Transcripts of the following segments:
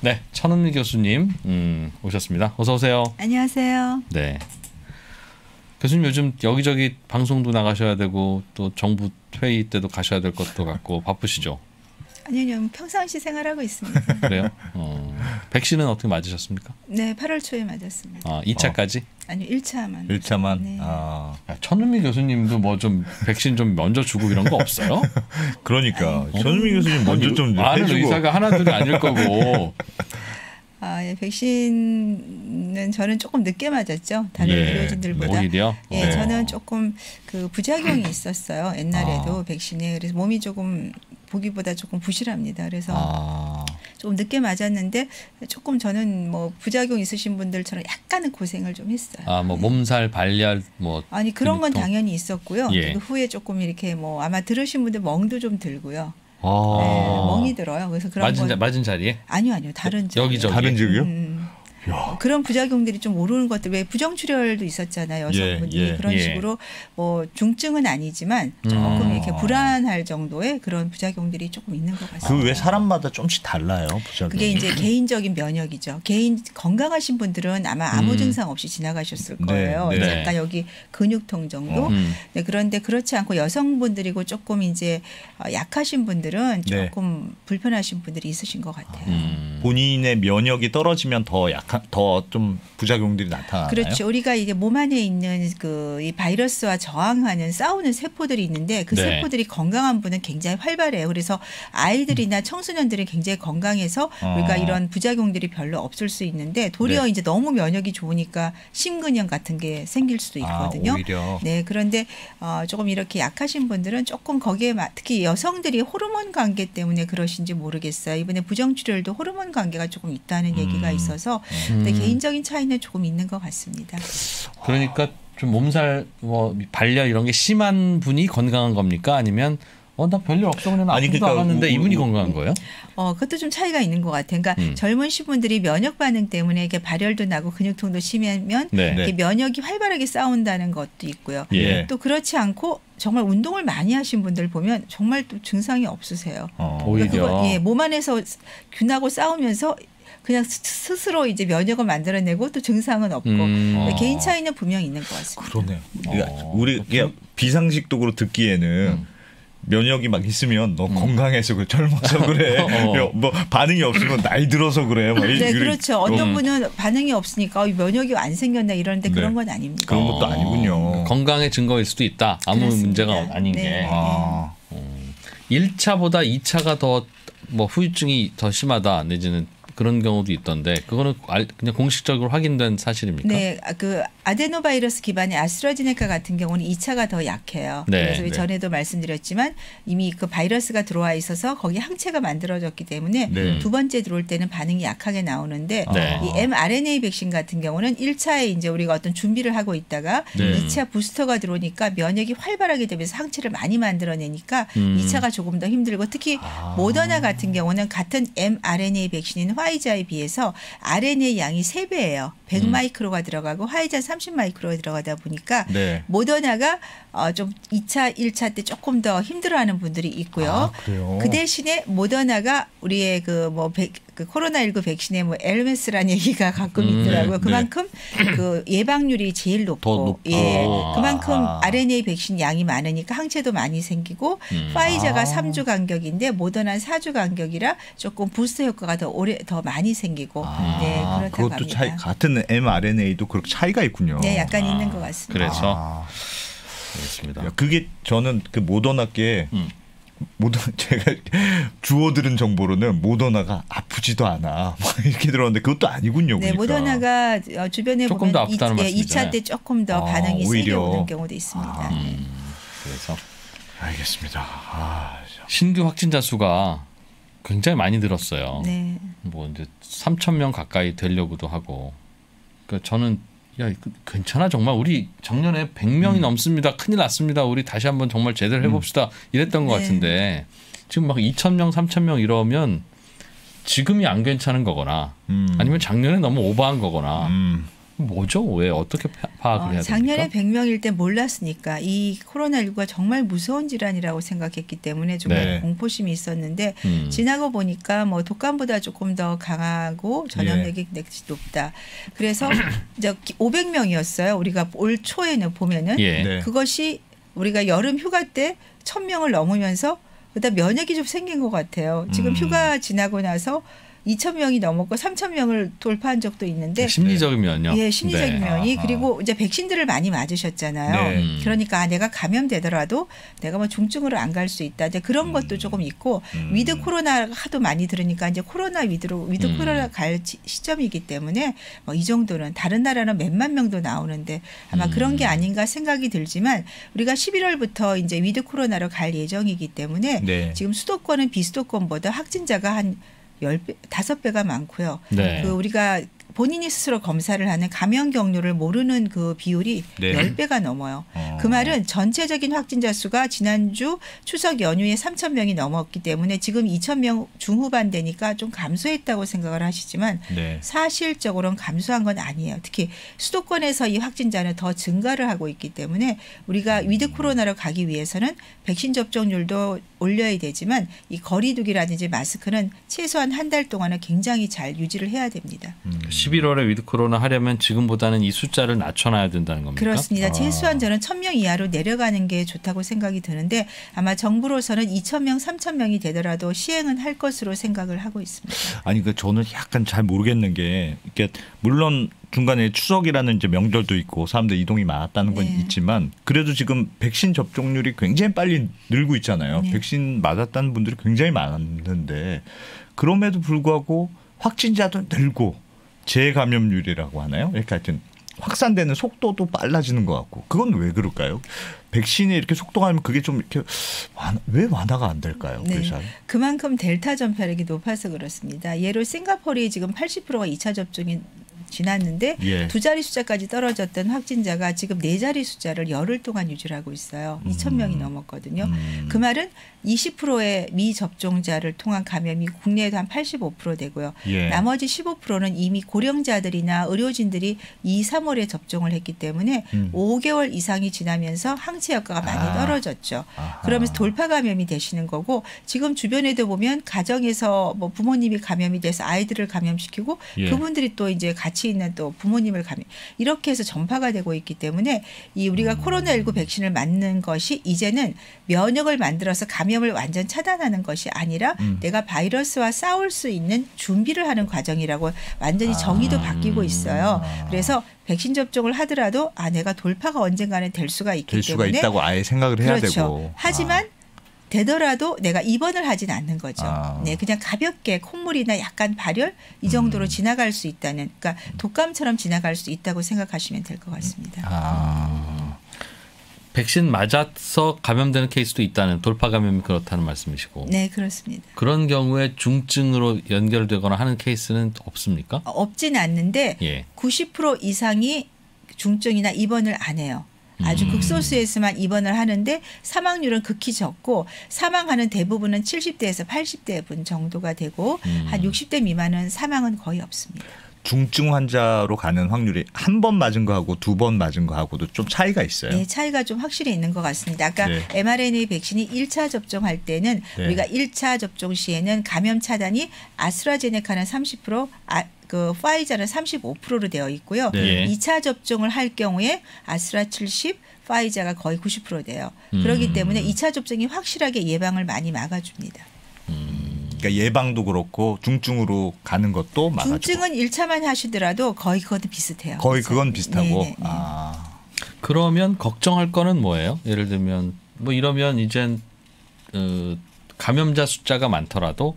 네, 천은미 교수님 오셨습니다. 어서 오세요. 안녕하세요. 네. 교수님 요즘 여기저기 방송도 나가셔야 되고 또 정부 회의 때도 가셔야 될 것도 같고 바쁘시죠? 아니요, 평상시 생활하고 있습니다. 그래요? 백신은 어떻게 맞으셨습니까? 네, 8월 초에 맞았습니다. 아, 2차까지? 아니요, 1차만. 1차만. 네. 아, 천은미 교수님도 뭐 좀 백신 좀 먼저 주고 이런 거 없어요? 그러니까 천은미 교수님 먼저 좀 많은 해주고. 의사가 하나둘이 아닐 거고. 예, 백신은 저는 조금 늦게 맞았죠. 다른 예, 의료진들보다. 오히려. 예, 저는 조금 그 부작용이 있었어요. 옛날에도 아. 백신에. 그래서 몸이 조금 보기보다 조금 부실합니다. 그래서 조금 늦게 맞았는데 조금 저는 뭐 부작용 있으신 분들처럼 약간은 고생을 좀 했어요. 아, 뭐 몸살, 발열, 뭐 아니 그런 건 근육통. 당연히 있었고요. 예. 그 후에 조금 이렇게 뭐 아마 들으신 분들 멍도 좀 들고요. 아. 네, 멍이 들어요. 그래서 그런 맞은 자리에? 아니요, 다른 쪽. 여기저기. 다른 지역이요? 그런 부작용들이 좀 모르는 것들 왜 부정출혈도 있었잖아요. 여성분들이 예, 그런 예. 식으로 뭐 중증은 아니지만 조금 이렇게 불안할 정도의 그런 부작용들이 조금 있는 것 같습니다. 그 왜 사람마다 좀씩 달라요, 부작용. 그게 이제 개인적인 면역이죠. 개인 건강하신 분들은 아마 아무 증상 없이 지나가셨을 거예요. 네. 이제 약간 여기 근육통 정도. 네, 그런데 그렇지 않고 여성분들이고 조금 이제 약하신 분들은 네. 조금 불편하신 분들이 있으신 것 같아요. 본인의 면역이 떨어지면 더 좀 부작용들이 나타나나요? 그렇죠. 우리가 이제 몸 안에 있는 그 이 바이러스와 저항하는 싸우는 세포들이 있는데 그 네. 세포들이 건강한 분은 굉장히 활발해요. 그래서 아이들이나 청소년들은 굉장히 건강해서 우리가 이런 부작용들이 별로 없을 수 있는데 도리어 네. 이제 너무 면역이 좋으니까 심근염 같은 게 생길 수도 있거든요. 오히려. 네, 그런데 조금 이렇게 약하신 분들은 조금 거기에 특히 여성들이 호르몬 관계 때문에 그러신지 모르겠어요. 이번에 부정출혈도 호르몬 관계가 조금 있다는 얘기가 있어서 근데 개인적인 차이는 조금 있는 것 같습니다. 그러니까 좀 몸살, 뭐 발열 이런 게 심한 분이 건강한 겁니까? 아니면 나 별일 없어 그냥 아니, 아프지도 그러니까 않았는데 이분이 건강한 거예요? 그것도 좀 차이가 있는 것 같아요. 그러니까 젊으신 분들이 면역 반응 때문에 이게 발열도 나고 근육통도 심하면 네. 이렇게 면역이 활발하게 싸운다는 것도 있고요. 예. 또 그렇지 않고 정말 운동을 많이 하신 분들 보면 정말 또 증상이 없으세요. 오히려. 그러니까 그거, 몸 안에서 균하고 싸우면서 그냥 스스로 이제 면역을 만들어내고 또 증상은 없고 개인 차이는 분명히 있는 것 같습니다. 그러네요. 그러니까 우리 그냥 비상식적으로 듣기에는 면역이 막 있으면 너 건강해서 그래, 젊어서 그래, 뭐 반응이 없으면 나이 들어서 그래. 뭐 네, 그렇죠. 어떤 분은 반응이 없으니까 면역이 안 생겼나 이러는데 그런 건 아닙니다. 그런 것도 아니군요. 건강의 증거일 수도 있다. 아무 그렇습니다. 문제가 아닌 네. 게. 아, 1차보다 2차가 더 뭐 후유증이 더 심하다 내지는 그런 경우도 있던데 그거는 그냥 공식적으로 확인된 사실입니까? 네, 그 아데노바이러스 기반의 아스트라제네카 같은 경우는 2차가 더 약해요. 네, 그래서 전에도 말씀드렸지만 이미 그 바이러스가 들어와 있어서 거기 항체가 만들어졌기 때문에 네. 두 번째 들어올 때는 반응이 약하게 나오는데 네. 이 mRNA 백신 같은 경우는 1차에 이제 우리가 어떤 준비를 하고 있다가 네. 2차 부스터가 들어오니까 면역이 활발하게 되면서 항체를 많이 만들어내니까 2차가 조금 더 힘들고 특히 모더나 같은 경우는 같은 mRNA 백신인 화이자에 비해서 RNA 양이 3배예요. 100 마이크로가 들어가고 화이자 30 마이크로가 들어가다 보니까 네. 모더나가 좀 2차, 1차 때 조금 더 힘들어하는 분들이 있고요. 아, 그래요? 그 대신에 모더나가 우리의 그 코로나19 백신의 뭐 LMS라는 얘기가 가끔 있더라고요. 그만큼 그 예방률이 제일 더 높고, 높고. 예, 아. 그만큼 RNA 백신 양이 많으니까 항체도 많이 생기고, 파이자가 3주 간격인데 모더나는 4주 간격이라 조금 부스터 효과가 더 많이 생기고, 네, 그렇다고 그것도 합니다. 차이 같은 mRNA도 그렇게 차이가 있군요. 네, 약간 있는 것 같습니다. 그래서 알겠습니다. 그게 저는 그 모더나께 제가 주워 들은 정보로는 모더나가 아프지도 않아 막 이렇게 들었는데 그것도 아니군요. 네, 보니까. 모더나가 주변에 조금 보면 더 아프다는 말씀이죠. 2차 때 조금 더 반응이 세게 오히려. 오는 경우도 있습니다. 그래서 알겠습니다. 신규 확진자 수가 굉장히 많이 늘었어요. 네. 뭐 이제 3천 명 가까이 되려고도 하고. 그러니까 저는 야 괜찮아 정말 우리 작년에 100명이 넘습니다. 큰일 났습니다. 우리 다시 한번 정말 제대로 해봅시다. 이랬던 것 네. 같은데 지금 막 2천 명, 3천 명 이러면 지금이 안 괜찮은 거거나 아니면 작년에 너무 오버한 거거나 뭐죠? 왜 어떻게 파악을 해야 됩니까? 작년에 100명일 때 몰랐으니까 이 코로나19가 정말 무서운 질환이라고 생각했기 때문에 좀 네. 공포심이 있었는데 지나고 보니까 뭐 독감보다 조금 더 강하고 전염력이 높다. 그래서 이제 500명이었어요. 우리가 올 초에는 보면은 예. 네. 그것이 우리가 여름 휴가 때 1000명을 넘으면서 그다음 면역이 좀 생긴 것 같아요. 지금 휴가 지나고 나서 2,000명이 넘었고 3,000명을 돌파한 적도 있는데 심리적인 면요. 예, 심리적인 네. 면이 아하. 그리고 이제 백신들을 많이 맞으셨잖아요. 네. 그러니까 내가 감염되더라도 내가 뭐 중증으로 안 갈 수 있다. 이제 그런 것도 조금 있고 위드 코로나 하도 많이 들으니까 이제 코로나 위드 코로나 갈 시점이기 때문에 뭐 이 정도는 다른 나라는 몇만 명도 나오는데 아마 그런 게 아닌가 생각이 들지만 우리가 11월부터 이제 위드 코로나로 갈 예정이기 때문에 네. 지금 수도권은 비수도권보다 확진자가 한 10배, 5배가 많고요. 네. 그 우리가 본인이 스스로 검사를 하는 감염 경로를 모르는 그 비율이 네. 10배가 넘어요. 그 말은 전체적인 확진자 수가 지난주 추석 연휴에 3,000명이 넘었기 때문에 지금 2,000명 중후반 되니까 좀 감소했다고 생각을 하시지만 네. 사실적으로는 감소한 건 아니에요. 특히 수도권에서 이 확진자는 더 증가를 하고 있기 때문에 우리가 위드 코로나로 가기 위해서는 백신 접종률도 올려야 되지만 이 거리두기라든지 마스크는 최소한 한 달 동안은 굉장히 잘 유지를 해야 됩니다. 11월에 위드 코로나 하려면 지금보다는 이 숫자를 낮춰놔야 된다는 겁니까? 그렇습니다. 최소한 저는 1,000명 이하로 내려가는 게 좋다고 생각이 드는데 아마 정부로서는 2,000명, 3,000명이 되더라도 시행은 할 것으로 생각을 하고 있습니다. 아니 그 저는 약간 잘 모르겠는 게 이게 물론 중간에 추석이라는 이제 명절도 있고 사람들 이동이 많았다는 건 네. 있지만 그래도 지금 백신 접종률이 굉장히 빨리 늘고 있잖아요. 네. 백신 맞았다는 분들이 굉장히 많았는데 그럼에도 불구하고 확진자도 늘고 재감염률이라고 하나요? 이렇게 하여튼 확산되는 속도도 빨라지는 것 같고 그건 왜 그럴까요? 백신이 이렇게 속도가 하면 그게 좀 이렇게 왜 완화가 안 될까요? 네. 그래서 그만큼 델타 전파력이 높아서 그렇습니다. 예로 싱가포르이 지금 80%가 2차 접종이 지났는데 예. 두 자리 숫자까지 떨어졌던 확진자가 지금 네 자리 숫자를 열흘 동안 유지를 하고 있어요. 2,000명이 넘었거든요. 그 말은 20%의 미접종자를 통한 감염이 국내에도 한 85% 되고요. 예. 나머지 15%는 이미 고령자들이나 의료진들이 2, 3월에 접종을 했기 때문에 5개월 이상이 지나면서 항체 효과가 많이 떨어졌죠. 아하. 그러면서 돌파 감염이 되시는 거고 지금 주변에도 보면 가정에서 뭐 부모님이 감염이 돼서 아이들을 감염시키고 예. 그분들이 또 이제 같이 있는 또 부모님을 감염 이렇게 해서 전파가 되고 있기 때문에 이 우리가 코로나19 백신을 맞는 것이 이제는 면역을 만들어서 감염을 완전 차단하는 것이 아니라 내가 바이러스와 싸울 수 있는 준비를 하는 과정이라고 완전히 정의도 바뀌고 있어요. 그래서 백신 접종을 하더라도 내가 돌파가 언젠가는 될 수가 있기 될 수가 때문에 있다고 아예 생각을 해야 그렇죠. 되고 하지만 되더라도 내가 입원을 하진 않는 거죠. 아. 네, 그냥 가볍게 콧물이나 약간 발열 이 정도로 지나갈 수 있다는, 그러니까 독감처럼 지나갈 수 있다고 생각하시면 될 것 같습니다. 백신 맞아서 감염되는 케이스도 있다는 돌파 감염이 그렇다는 말씀이시고. 네, 그렇습니다. 그런 경우에 중증으로 연결되거나 하는 케이스는 없습니까? 없진 않는데 예. 90% 이상이 중증이나 입원을 안 해요. 아주 극소수에서만 입원을 하는데 사망률은 극히 적고 사망하는 대부분은 70대에서 80대 분 정도가 되고 한 60대 미만은 사망은 거의 없습니다. 중증 환자로 가는 확률이 한 번 맞은 거하고 두 번 맞은 거하고도 좀 차이가 있어요. 네, 차이가 좀 확실히 있는 것 같습니다. 아까 네. mRNA 백신이 1차 접종할 때는 네. 우리가 1차 접종 시에는 감염 차단이 아스트라제네카는 30%, 그 파이자는 35%로 되어 있고요. 네. 2차 접종을 할 경우에 아스트라 70, 파이자가 거의 90% 돼요. 그렇기 때문에 2차 접종이 확실하게 예방을 많이 막아줍니다. 그러니까 예방도 그렇고 중증으로 가는 것도 막아주고. 중증은 1차만 하시더라도 거의 그것도 비슷해요. 거의 그래서. 그건 비슷하고. 네네. 그러면 걱정할 거는 뭐예요? 예를 들면 뭐 이러면 이젠 감염자 숫자가 많더라도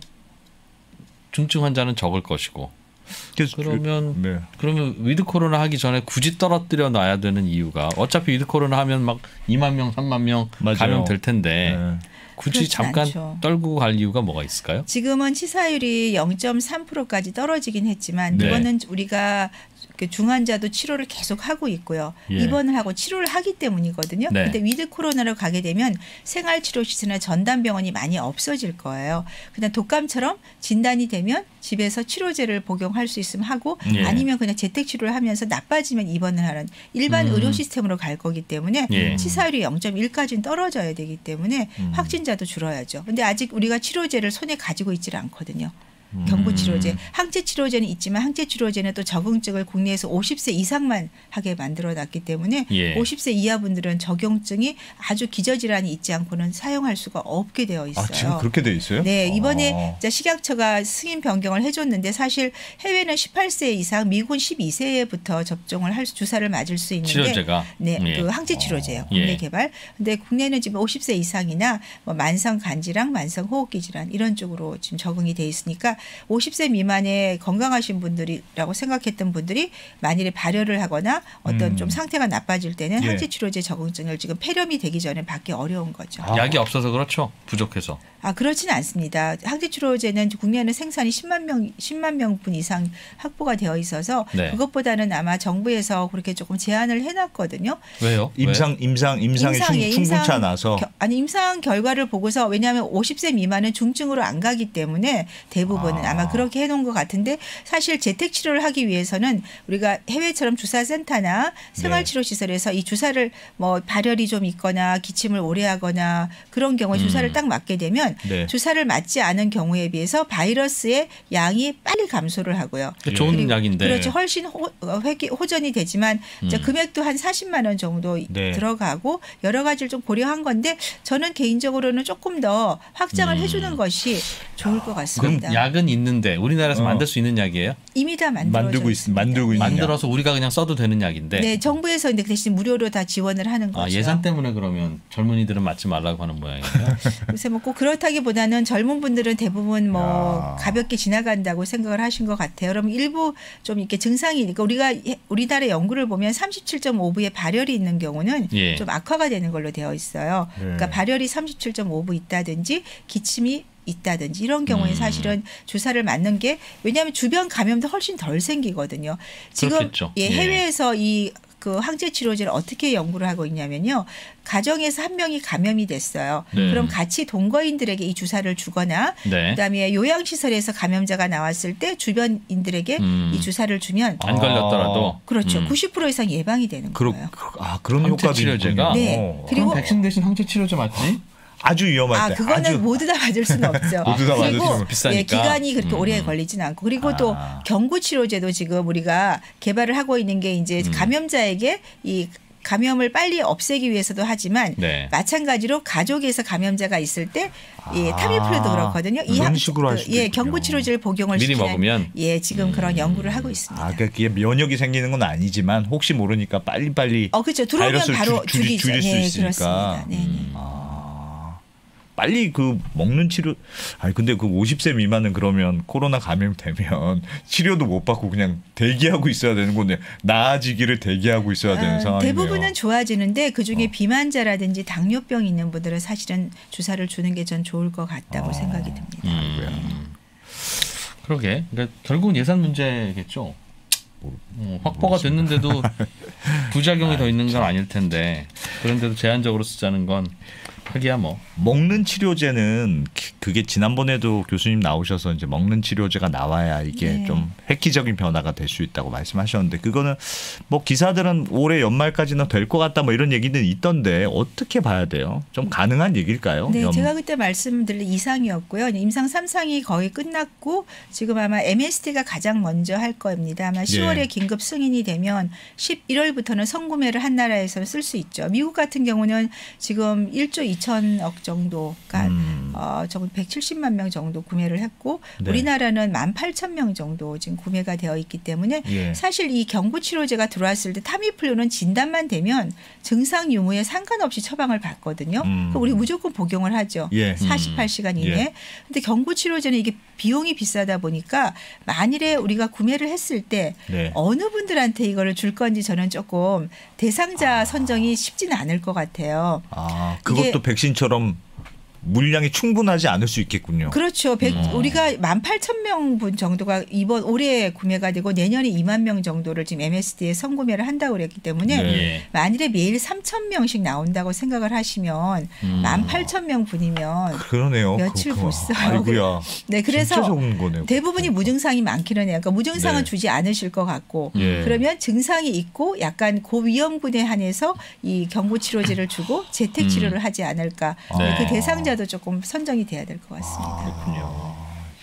중증 환자는 적을 것이고 그러면 네. 그러면 위드 코로나 하기 전에 굳이 떨어뜨려 놔야 되는 이유가 어차피 위드 코로나 하면 막 2만 명, 3만 명 맞아요. 감염될 텐데 네. 굳이 그렇진 잠깐 않죠. 떨고 갈 이유가 뭐가 있을까요? 지금은 치사율이 0.3%까지 떨어지긴 했지만 네. 이거는 우리가 중환자도 치료를 계속 하고 있고요. 예. 입원을 하고 치료를 하기 때문이거든요. 네. 근데 위드 코로나로 가게 되면 생활치료시설이나 전담병원이 많이 없어질 거예요. 그냥 독감처럼 진단이 되면 집에서 치료제를 복용할 수 있으면 하고 예. 아니면 그냥 재택치료를 하면서 나빠지면 입원을 하는 일반 의료 시스템으로 갈 거기 때문에 예. 치사율이 0.1까지는 떨어져야 되기 때문에 확진자도 줄어야죠. 근데 아직 우리가 치료제를 손에 가지고 있지를 않거든요. 경구치료제, 항체치료제는 있지만 항체치료제는 또 적응증을 국내에서 50세 이상만 하게 만들어놨기 때문에 예. 50세 이하 분들은 적용증이 아주 기저질환이 있지 않고는 사용할 수가 없게 되어 있어요. 아, 지금 그렇게 돼 있어요? 네, 이번에 식약처가 승인 변경을 해줬는데 사실 해외는 18세 이상, 미국은 12세부터 접종을 주사를 맞을 수 있는데 치료제가 네, 예. 그 항체치료제예요. 국내 예. 개발. 근데 국내는 지금 50세 이상이나 뭐 만성 간질환, 만성 호흡기 질환 이런 쪽으로 지금 적응이 돼 있으니까 50세 미만의 건강하신 분들이라고 생각했던 분들이 만일에 발열을 하거나 어떤 좀 상태가 나빠질 때는 예. 항체치료제 적응증을 지금 폐렴이 되기 전에 받기 어려운 거죠. 약이 없어서 그렇죠. 부족해서. 그렇지는 않습니다. 항체치료제는 국내에는 생산이 10만 명분 이상 확보가 되어 있어서 네. 그것보다는 아마 정부에서 그렇게 조금 제한을 해놨거든요. 왜요? 임상이 충분치 않아서 임상 결과를 보고서 왜냐하면 50세 미만은 중증으로 안 가기 때문에 대부분은 아마 그렇게 해놓은 것 같은데 사실 재택치료를 하기 위해서는 우리가 해외처럼 주사센터나 생활치료시설에서 이 주사를 뭐 발열이 좀 있거나 기침을 오래 하거나 그런 경우에 주사를 딱 맞게 되면 네. 주사를 맞지 않은 경우에 비해서 바이러스의 양이 빨리 감소를 하고요. 좋은 그리고 약인데. 그렇죠. 훨씬 호전이 되지만 이제 금액도 한 40만 원 정도 네. 들어가고 여러 가지를 좀 고려한 건데 저는 개인적으로는 조금 더 확장을 해주는 것이 좋을 것 그럼 같습니다. 약은 있는데 우리나라에서 만들 수 있는 약이에요? 이미 다 만들고 있습니다. 만들고 있는 만들어서 우리가 그냥 써도 되는 약인데. 네, 정부에서 근데 대신 무료로 다 지원을 하는 거죠. 예산 때문에 그러면 젊은이들은 맞지 말라고 하는 모양이에요. 요새 뭐 꼭 그렇다기보다는 젊은 분들은 대부분 뭐 야. 가볍게 지나간다고 생각을 하신 것 같아요. 여러분 일부 좀 이렇게 증상이 우리나라 연구를 보면 37.5부의 발열이 있는 경우는 예. 좀 악화가 되는 걸로 되어 있어요. 그러니까 발열이 37.5부 있다든지 기침이 있다든지 이런 경우에 사실은 주사를 맞는 게 왜냐하면 주변 감염도 훨씬 덜 생기거든요. 지금 그렇겠죠. 예. 해외에서 그 항체 치료제를 어떻게 연구를 하고 있냐면요. 가정에서 한 명이 감염이 됐어요. 네. 그럼 같이 동거인들에게 이 주사를 주거나 네. 그다음에 요양시설에서 감염자가 나왔을 때 주변인들에게 이 주사를 주면 안 걸렸더라도. 그렇죠. 90% 이상 예방이 되는 거예요. 그런 효과도 항체치료제가? 있군요. 네. 그리고 그럼 백신 대신 항체치료제 맞지? 아주 위험할 때. 그거는 아주 모두 다 맞을 수는 없죠. 모두 다 맞을 그리고 수는 비싸니까. 기간이 그렇게 오래 걸리진 않고 그리고 또 경구치료제도 지금 우리가 개발을 하고 있는 게 이제 감염자에게 이 감염을 빨리 없애기 위해서도 하지만 네. 마찬가지로 가족에서 감염자가 있을 때 타미플루도 그렇거든요. 그런 식으로 할 수도 있군요. 경구치료제를 복용을 미리 시키는 먹으면? 지금 그런 연구를 하고 있습니다. 그러니까 그게 면역이 생기는 건 아니지만 혹시 모르니까 빨리빨리 그렇죠. 들어오면 바이러스를 바로 죽이죠. 줄일 수 네, 있으니까. 그렇습니다. 네. 빨리 그 먹는 치료. 근데 그 50세 미만은 그러면 코로나 감염되면 치료도 못 받고 그냥 대기하고 있어야 되는 건데 나아지기를 대기하고 있어야 되는 상황이네요. 대부분은 좋아지는데 그중에 비만자라든지 당뇨병 있는 분들은 사실은 주사를 주는 게 전 좋을 것 같다고 생각이 듭니다. 그러게. 그러니까 결국은 예산 문제겠죠. 확보가 됐는데도 부작용이 더 있는 건 아닐 텐데 그런데도 제한적으로 쓰자는 건 하기야 뭐. 먹는 치료제는 그게 지난번에도 교수님 나오셔서 이제 먹는 치료제가 나와야 이게 네. 좀 획기적인 변화가 될 수 있다고 말씀하셨는데 그거는 뭐 기사들은 올해 연말까지는 될 것 같다 뭐 이런 얘기는 있던데 어떻게 봐야 돼요? 좀 가능한 얘기일까요? 네, 제가 그때 말씀드린 이상이었고요. 임상 3상이 거의 끝났고 지금 아마 MSD가 가장 먼저 할 겁니다. 아마 10월에 긴급 승인이 되면 11월부터는 선구매를 한 나라에서는 쓸 수 있죠. 미국 같은 경우는 지금 1조 2천억 정도가 170만 명 정도 구매를 했고 네. 우리나라는 18,000명 정도 지금 구매가 되어 있기 때문에 사실 이 경구치료제가 들어왔을 때 타미플루는 진단만 되면 증상 유무에 상관없이 처방을 받거든요. 그럼 우리 무조건 복용을 하죠. 48시간 이내에. 근데 경구치료제는 이게 비용이 비싸다 보니까 만일에 우리가 구매를 했을 때 어느 분들한테 이거를 줄 건지 저는 조금 대상자 선정이 쉽지는 않을 것 같아요. 그것도 백신처럼 물량이 충분하지 않을 수 있겠군요. 그렇죠. 우리가 18,000명 정도가 이번 올해 구매가 되고 내년에 2만 명 정도를 지금 MSD에 선구매를 한다고 그랬기 때문에 네. 만일에 매일 3,000명씩 나온다고 생각을 하시면 18,000명 분이면 그러네요. 며칠 못 써요. 아이고야. 네, 그래서 진짜 적은 거네요. 대부분이 무증상이 많기는 해요. 그러니까 무증상은 네. 주지 않으실 것 같고 예. 그러면 증상이 있고 약간 고위험군에 한해서 이 경부치료제를 주고 재택치료를 하지 않을까. 네. 그 대상자도 조금 선정이 돼야 될 것 같습니다. 그렇군요.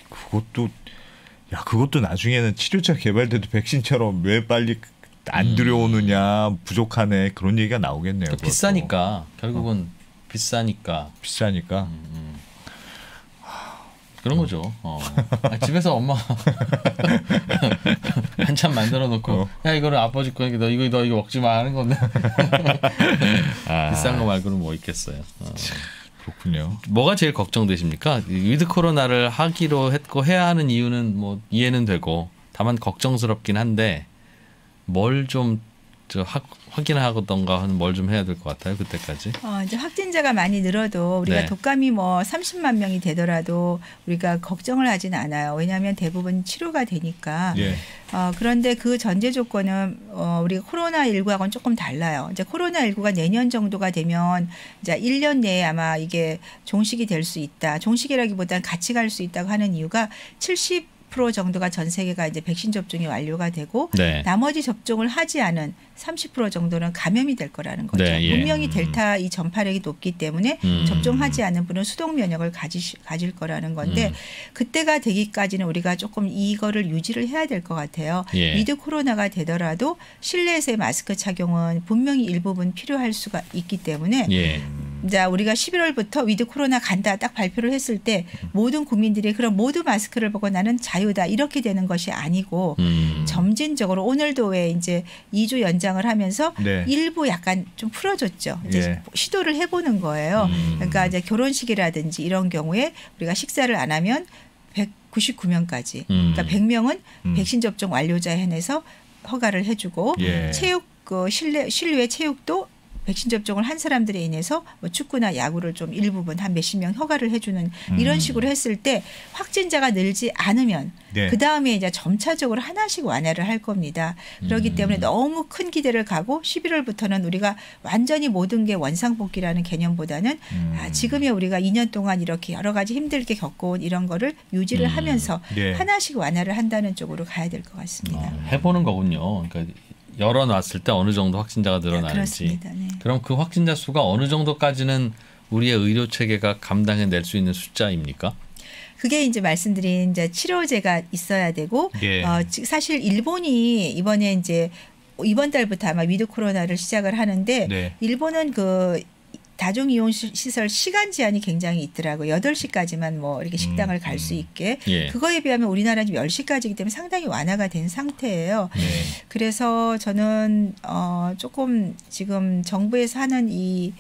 그것도 나중에는 치료차 개발돼도 백신처럼 왜 빨리 안 들여오느냐 부족하네 그런 얘기가 나오겠네요. 그것도. 비싸니까 결국은 비싸니까 그런 거죠. 집에서 엄마 한참 만들어 놓고 야 이거를 아빠 줄 거니까 너 이거 먹지 마 하는 건데 비싼 거 말고는 뭐 있겠어요. 그렇군요. 뭐가 제일 걱정되십니까? 위드 코로나를 하기로 했고 해야 하는 이유는 뭐 이해는 되고 다만 걱정스럽긴 한데 뭘 좀 확인하던가 하는 뭘 좀 해야 될 것 같아요. 그때까지. 이제 확진자가 많이 늘어도 우리가 네. 독감이 뭐 30만 명이 되더라도 우리가 걱정을 하진 않아요. 왜냐하면 대부분 치료가 되니까. 예. 그런데 그 전제 조건은 우리가 코로나19하고는 조금 달라요. 이제 코로나19가 내년 정도가 되면 이제 1년 내에 아마 이게 종식이 될 수 있다. 종식이라기보다는 같이 갈 수 있다고 하는 이유가 70% 정도가 전 세계가 이제 백신 접종이 완료가 되고 네. 나머지 접종을 하지 않은 30% 정도는 감염이 될 거라는 거죠. 네, 예. 분명히 델타 이 전파력이 높기 때문에 접종하지 않은 분은 수동 면역을 가질 거라는 건데 그때가 되기까지는 우리가 조금 이거를 유지를 해야 될 것 같아요. 예. 위드 코로나가 되더라도 실내에서의 마스크 착용은 분명히 일부분 필요할 수가 있기 때문에 예. 자, 우리가 11월부터 위드 코로나 간다 딱 발표를 했을 때 모든 국민들이 그럼 모두 마스크를 벗고 나는 자유다 이렇게 되는 것이 아니고 점진적으로 오늘도 왜 이제 2주 연장을 하면서 네. 일부 약간 좀 풀어줬죠. 이제 예. 시도를 해보는 거예요. 그러니까 이제 결혼식이라든지 이런 경우에 우리가 식사를 안 하면 199명까지 그러니까 100명은 백신 접종 완료자에 한해서 허가를 해주고 예. 체육 실외 체육도 백신 접종을 한 사람들에 인해서 뭐 축구나 야구를 좀 일부분 한 몇십 명 허가를 해주는 이런 식으로 했을 때 확진자가 늘지 않으면 네. 그 다음에 이제 점차적으로 하나씩 완화를 할 겁니다. 그렇기 때문에 너무 큰 기대를 가고 11월부터는 우리가 완전히 모든 게 원상복귀라는 개념보다는 지금의 우리가 2년 동안 이렇게 여러 가지 힘들게 겪어온 이런 거를 유지를 하면서 네. 하나씩 완화를 한다는 쪽으로 가야 될 것 같습니다. 해보는 거군요. 그러니까 열어놨을 때 어느 정도 확진자가 늘어나는지. 그렇습니다. 네. 그럼 그 확진자 수가 어느 정도까지는 우리의 의료 체계가 감당해낼 수 있는 숫자입니까? 그게 이제 말씀드린 이제 치료제가 있어야 되고 예. 사실 일본이 이번에 이제 이번 달부터 아마 위드 코로나를 시작을 하는데 네. 일본은 그 다중이용 시설 시간 제한이 굉장히 있더라고요. 8시까지만 뭐 이렇게 식당을 갈 수 있게. 예. 그거에 비하면 우리나라는 지금 10시까지이기 때문에 상당히 완화가 된 상태예요. 네. 그래서 저는 조금 지금 정부에서 하는 이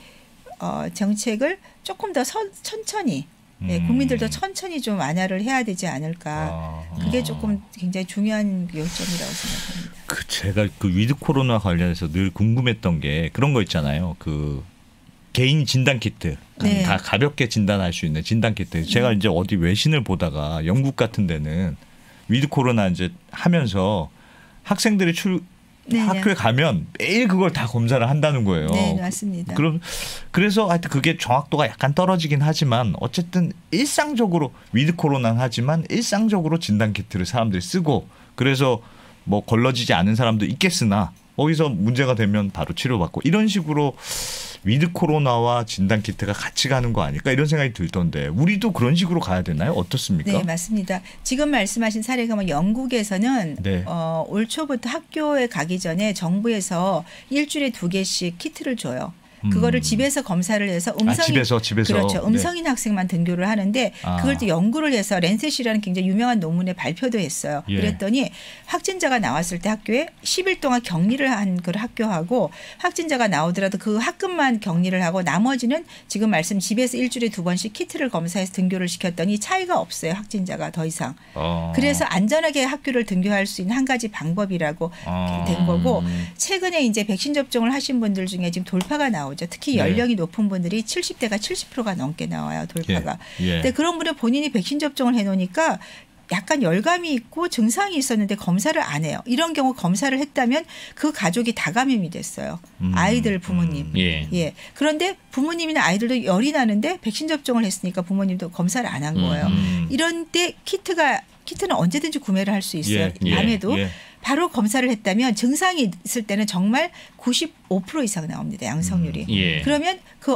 정책을 조금 더 천천히 국민들도 천천히 좀 완화를 해야 되지 않을까. 그게 조금 굉장히 중요한 요점이라고 생각합니다. 제가 그 위드 코로나 관련해서 늘 궁금했던 게 그런 거 있잖아요. 그 개인 진단 키트. 네. 다 가볍게 진단할 수 있는 진단 키트. 제가 이제 어디 외신을 보다가 영국 같은 데는 위드 코로나 이제 하면서 학생들이 학교에 가면 매일 그걸 다 검사를 한다는 거예요. 네, 맞습니다. 그래서 하여튼 그게 정확도가 약간 떨어지긴 하지만 어쨌든 일상적으로 위드 코로나는 하지만 일상적으로 진단 키트를 사람들이 쓰고 그래서 뭐 걸러지지 않은 사람도 있겠으나 거기서 문제가 되면 바로 치료받고 이런 식으로 위드 코로나와 진단 키트가 같이 가는 거 아닐까 이런 생각이 들던데 우리도 그런 식으로 가야 되나요? 어떻습니까? 네, 맞습니다. 지금 말씀하신 사례가 뭐 영국에서는 네. 올 초부터 학교에 가기 전에 정부에서 일주일에 2개씩 키트를 줘요. 그거를 집에서 검사를 해서 집에서 그렇죠. 음성인 학생만 등교를 하는데 그걸 또 연구를 해서 랜셋이라는 굉장히 유명한 논문에 발표도 했어요. 예. 그랬더니 확진자가 나왔을 때 학교에 10일 동안 격리를 한 그 학교하고 확진자가 나오더라도 그 학급만 격리를 하고 나머지는 지금 말씀 집에서 일주일에 2번씩 키트를 검사해서 등교를 시켰더니 차이가 없어요. 확진자가 더 이상. 그래서 안전하게 학교를 등교할 수 있는 한 가지 방법이라고 된 거고 최근에 이제 백신 접종을 하신 분들 중에 지금 돌파가 나오고 나오죠. 특히 네. 연령이 높은 분들이 70대가 70%가 넘게 나와요. 돌파가. 예. 근데 그런 분은 본인이 백신 접종을 해놓으니까 약간 열감이 있고 증상이 있었는데 검사를 안 해요. 이런 경우 검사를 했다면 그 가족이 다 감염이 됐어요. 아이들, 부모님. 예. 그런데 부모님이나 아이들도 열이 나는데 백신 접종을 했으니까 부모님도 검사를 안 한 거예요. 이런 때 키트는 언제든지 구매를 할 수 있어요. 밤에도. 바로 검사를 했다면 증상이 있을 때는 정말 95% 이상 나옵니다. 양성률이. 그러면 그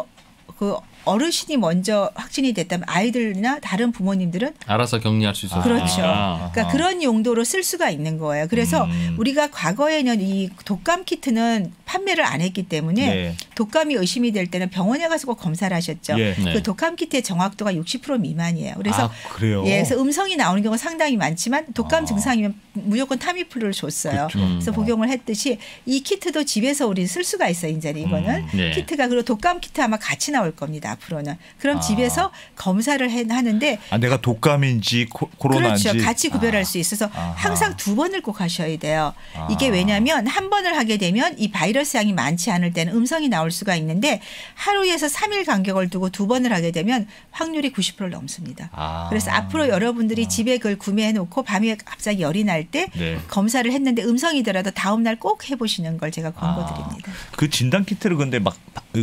어르신이 먼저 확진이 됐다면 아이들이나 다른 부모님들은 알아서 격리할 수 있어요. 그렇죠. 그러니까 그런 용도로 쓸 수가 있는 거예요. 그래서 우리가 과거에는 이 독감 키트는 판매를 안 했기 때문에 독감이 의심이 될 때는 병원에 가서 꼭 검사를 하셨죠. 그 독감 키트의 정확도가 60% 미만이에요. 그래서 그래요? 그래서 음성이 나오는 경우가 상당히 많지만 독감 증상이면 무조건 타미플루를 줬어요. 그래서 복용을 했듯이 이 키트도 집에서 우리 쓸 수가 있어요. 이제는 이거는 키트가 그리고 독감 키트 아마 같이 나올 겁니다. 앞으로는. 그럼 집에서 검사를 하는데 내가 독감인지 코로나인지 그렇죠. 같이 구별할 수 있어서 항상 2번을 꼭 하셔야 돼요. 이게 왜냐하면 한 번을 하게 되면 이 바이러스 양이 많지 않을 때는 음성이 나올 수가 있는데 하루에서 3일 간격을 두고 2번을 하게 되면 확률이 90%를 넘습니다. 그래서 앞으로 여러분들이 집에 그걸 구매해 놓고 밤에 갑자기 열이 날 때 검사를 했는데 음성이더라도 다음 날 꼭 해보시는 걸 제가 권고드립니다. 그 진단 키트를 근데 막